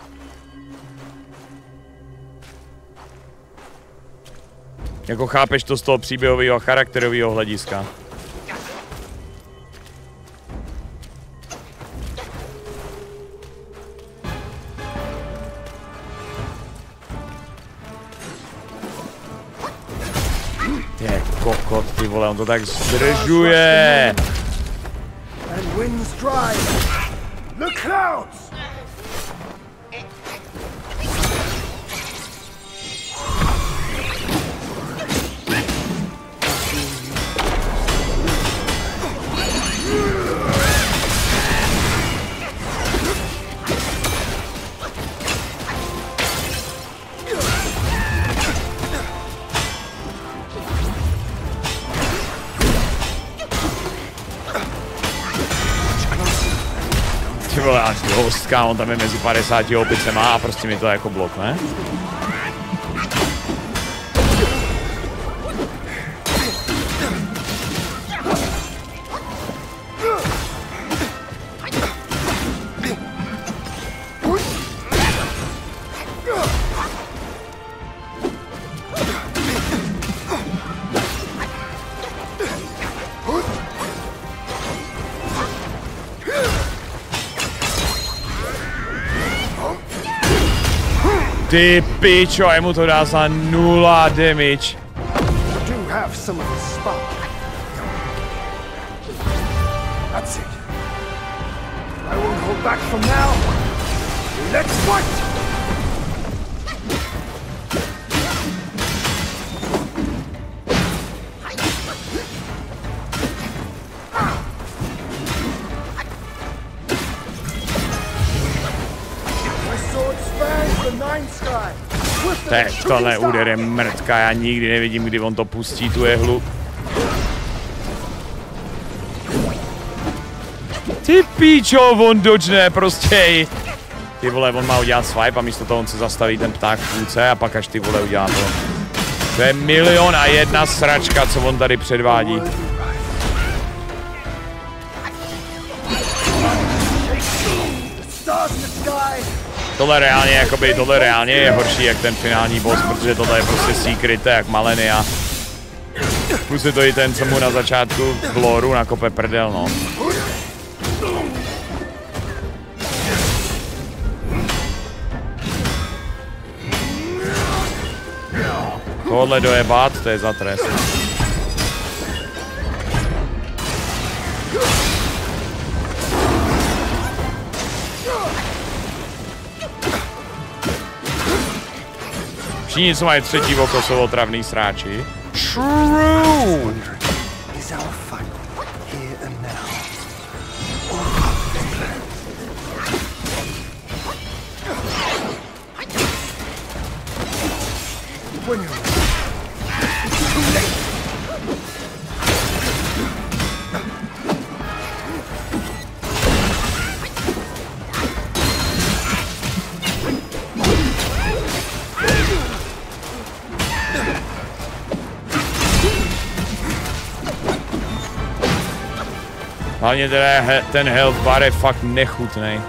Jako chápeš to z toho příběhového a charakterového hlediska. Je kokot, ty vole, on to tak zdržuje. And winds dry. The clouds. Ty vole, až dost, kámo, tam je mezi padesáti opicema a prostě mi to jako blok, ne? Ty pičo, a mu to dá za nula damage. Do have some of the spark. That's it. I won't hold back from now. Let's fight! Teď tohle úder je mrtka, já nikdy nevidím, kdy on to pustí, tu jehlu. Ty píčo, on dodžne prostě. Ty vole, on má udělat swipe a místo toho on se zastaví ten pták v půlce a pak až ty vole udělá to. To je milion a jedna sračka, co on tady předvádí. Tohle reálně, jakoby, tohle reálně je horší jak ten finální boss, protože tohle je prostě secret, jak Malenia. Plus je to i ten, co mu na začátku v loru nakope prdel, no. Tohle dojebat, to je za trest. Všichni, co mají třetí oko, jsou otravný sráči. True! Hlavně teda ten health bar je fakt nechutnej.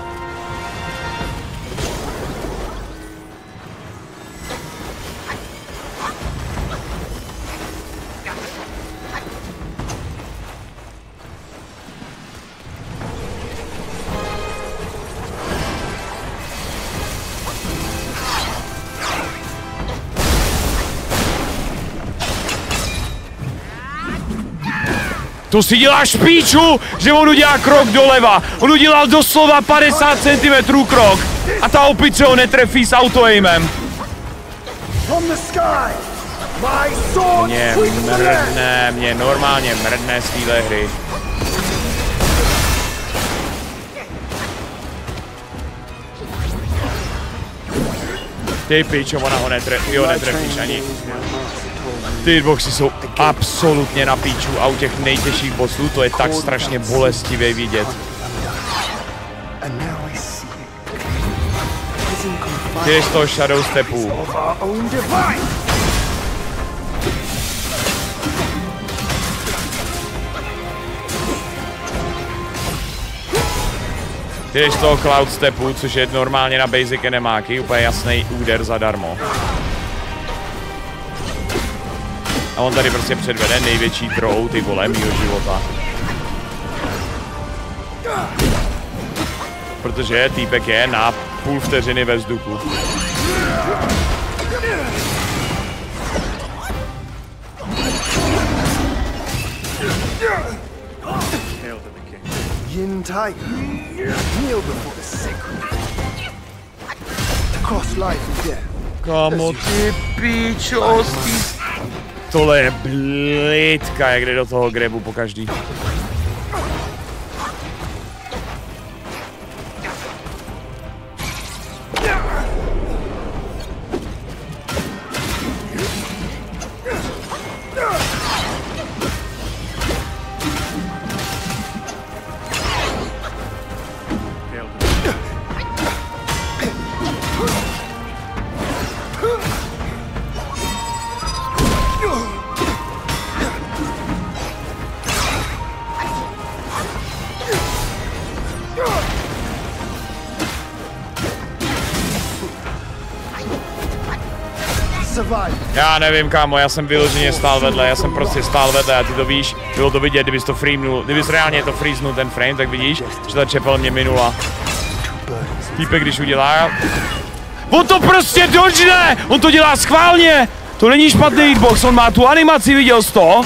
To si děláš píču, že on udělá krok doleva. On udělal doslova padesát centimetrů krok. A ta opice ho netrefí s auto-aimem. Mě mrdne, mě normálně mrdne z téhle hry. Ty pičo, ona ho netrefí, jo, netrefíš ani. Ty boxy jsou absolutně na píču a u těch nejtěžších bossů to je tak strašně bolestivě vidět. Ty jdeš z toho Shadow Stepu. Ty jdeš z toho Cloud Stepu, což je normálně na basic enemáky, úplně jasný úder zadarmo. A on tady prostě předvede největší troll, ty vole, mýho života. Protože týpek je na půl vteřiny ve vzduchu. Yin Tiger, kneel before the sacred. To cross life and death. Kamo, ty píčo, tohle je blídka, jak jde do toho grebu po každý. Já nevím, kámo, já jsem vyloženě stál vedle, já jsem prostě stál vedle a ty to víš, bylo to vidět, kdybys to freemnul, kdybys reálně to freeznul ten frame, tak vidíš, že ta čepel mě minula. Týpek, když udělá... On to prostě dodžne! On to dělá schválně! To není špatný hitbox, on má tu animaci, viděl jsi to?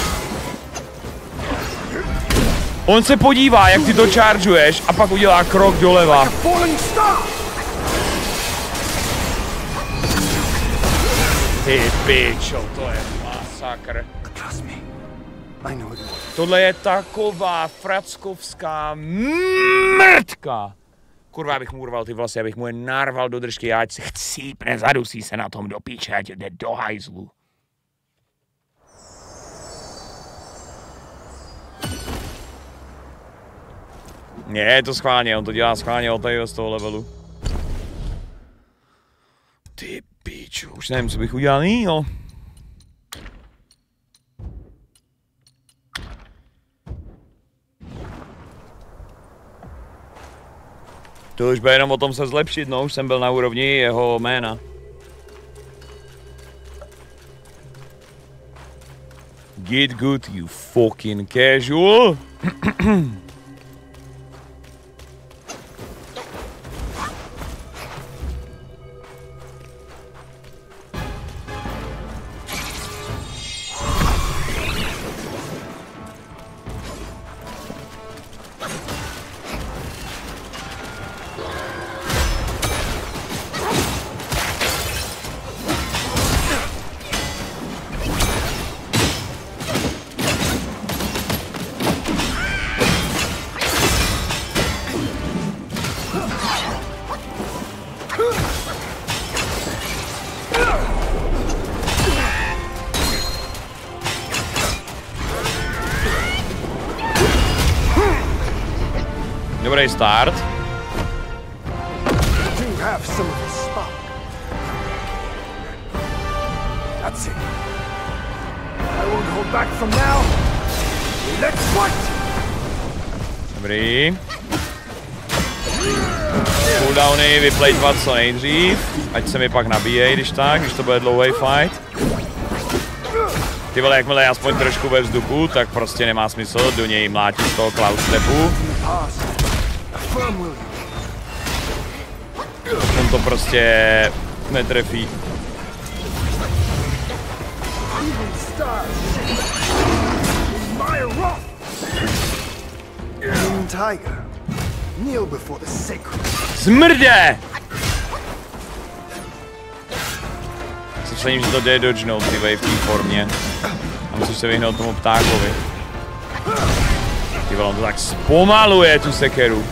On se podívá, jak ty to chargeuješ a pak udělá krok doleva. Ty pičo, to je masakr. Tohle je taková frackovská mrtka. Kurva, já bych mu urval ty vlasy, abych mu je narval do držky, ať se chcípne, zadusí se na tom do píče, ať jde do hajzlu. Ne, je to schválně, on to dělá schválně od tady z toho levelu. Ty piču, už nevím, co bych udělal jinýho. To už bude jenom o tom se zlepšit, no, už jsem byl na úrovni jeho jména. Get good, you fucking casual. Dobrý start. Dobrý. Cooldowny vyplejtvat co nejdřív, ať se mi pak nabíjejí, když tak, když to bude dlouhý fight. Ty vole, jakmile aspoň trošku ve vzduchu, tak prostě nemá smysl do něj mlátit z toho cloud stepu. On to prostě netrefí. Zmrde! Si myslím, že to jde dodžnout, ty vej, v té formě. A musíš se vyhnout tomu ptákovi. Ty vole, on to tak zpomaluje, tu sekeru.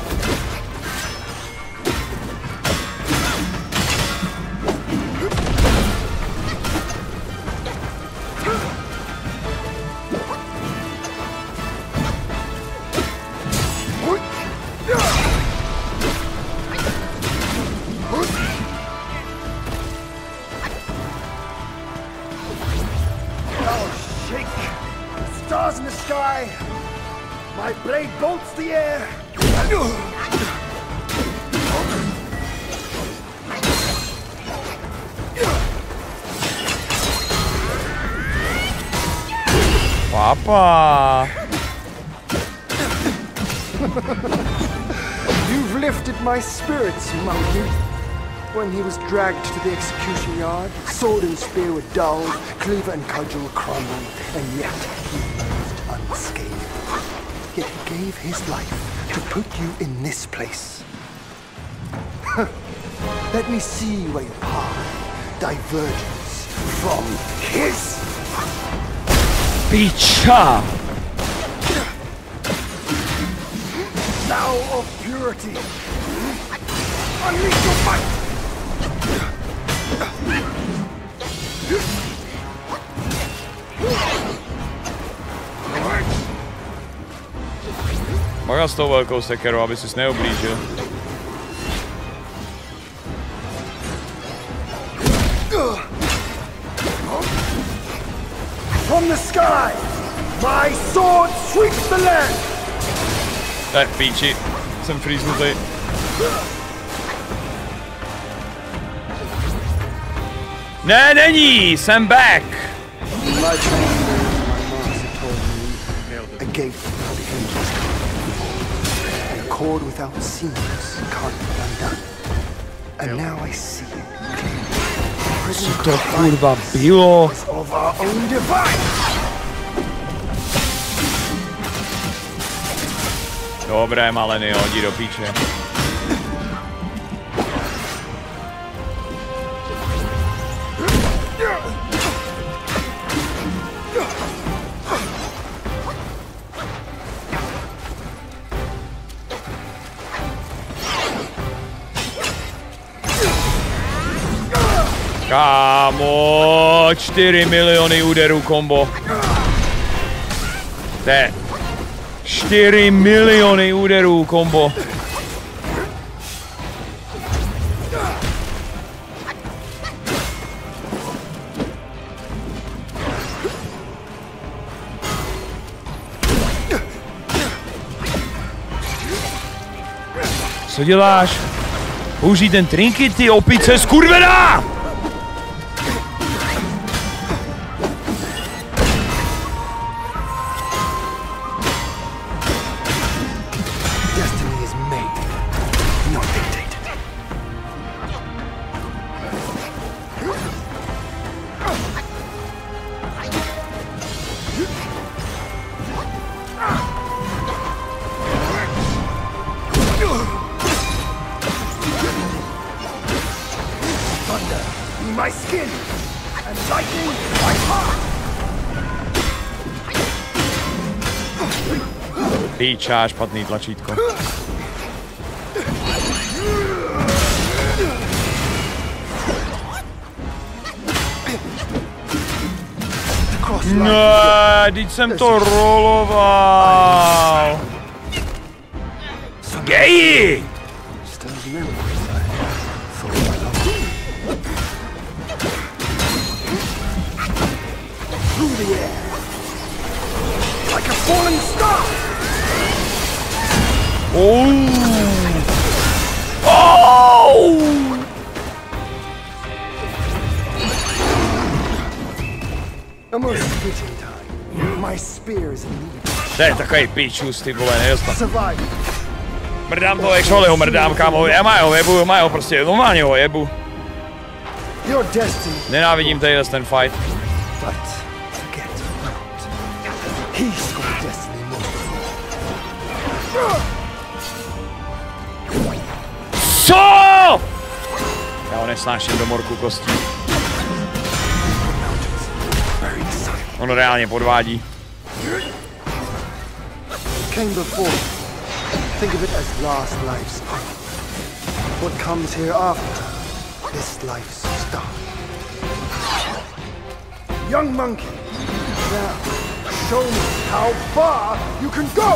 Papa. You've lifted my spirits, monkey. When he was dragged to the execution yard, sword and spear were dulled, cleaver and cudgel crumbled, and yet he lived unscathed. Yet he gave his life to put you in this place. Let me see where your path diverges from his. Picha! Thou of purity! Unleash your might! Maga s tou velkou sekerou, aby sis neublížil. From the sky, my sword sweeps the land. Tak píči, jsem frýznutý. Ne, není, jsem back. My master told me a gate for the angels come. A cord without seams can't be undone. And now I see it clearly. Co to kurva bylo? Of our own divine. Dobré, maleny, hodí do píče. Kámo, čtyři miliony úderů kombo. Te. čtyři miliony úderů kombo. Co děláš? Použij ten trinket, ty opice skurvená! My skin and lightning my heart. Píča, špatný tlačítko. Ne, teď jsem to roloval. Geji! Through the air, like a falling star. Oh. Oh. A most fitting time. My spear is in need. To je takový pičus, ty vole, nedostat. Survive. Mrdám toho, jak šoli ho mrdám, kámo, já má ho jebu, má ho prostě, normálně ho jebu. Your destiny. Nenávidím tady ten fight. But forget not. He's got destiny more. Co? Já ho nesnáším do morku kostí. On reálně podvádí. Came before. Think of it as last life's pain. What comes here after this life's start. Young monkey, now show me how far you can go!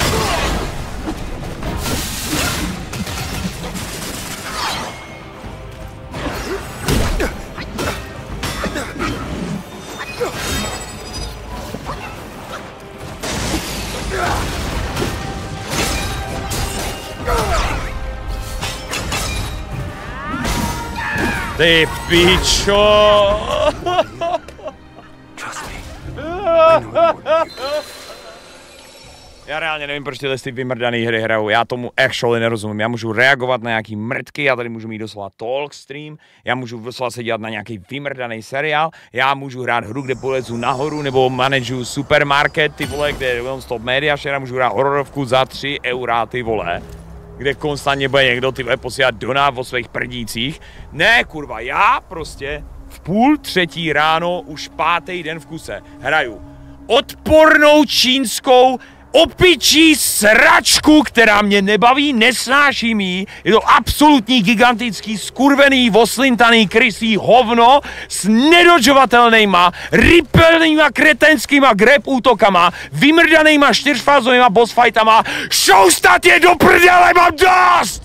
Ty pičo! Já reálně nevím, proč tyhle ty vymrdaný hry hrajou, já tomu actually nerozumím, já můžu reagovat na nějaký mrtky, já tady můžu mít doslova talk stream, já můžu doslova se dělat na nějaký vymrdaný seriál, já můžu hrát hru, kde polezu nahoru, nebo manažu supermarket, ty vole, kde je non-stop média, já můžu hrát hororovku za tři eura, ty vole. Kde konstantně bude někdo ty vole posílat donát o svých prdících. Ne, kurva, já prostě v půl třetí ráno už pátý den v kuse hraju odpornou čínskou opičí sračku, která mě nebaví, nesnáším jí. Je to absolutní gigantický, skurvený, oslintaný, krysý hovno s nedodžovatelnýma, ripelnýma, kretenskýma grab útokama, vymrdanýma čtyřfázovýma boss fightama. Šoustat je do prdele, mám dost!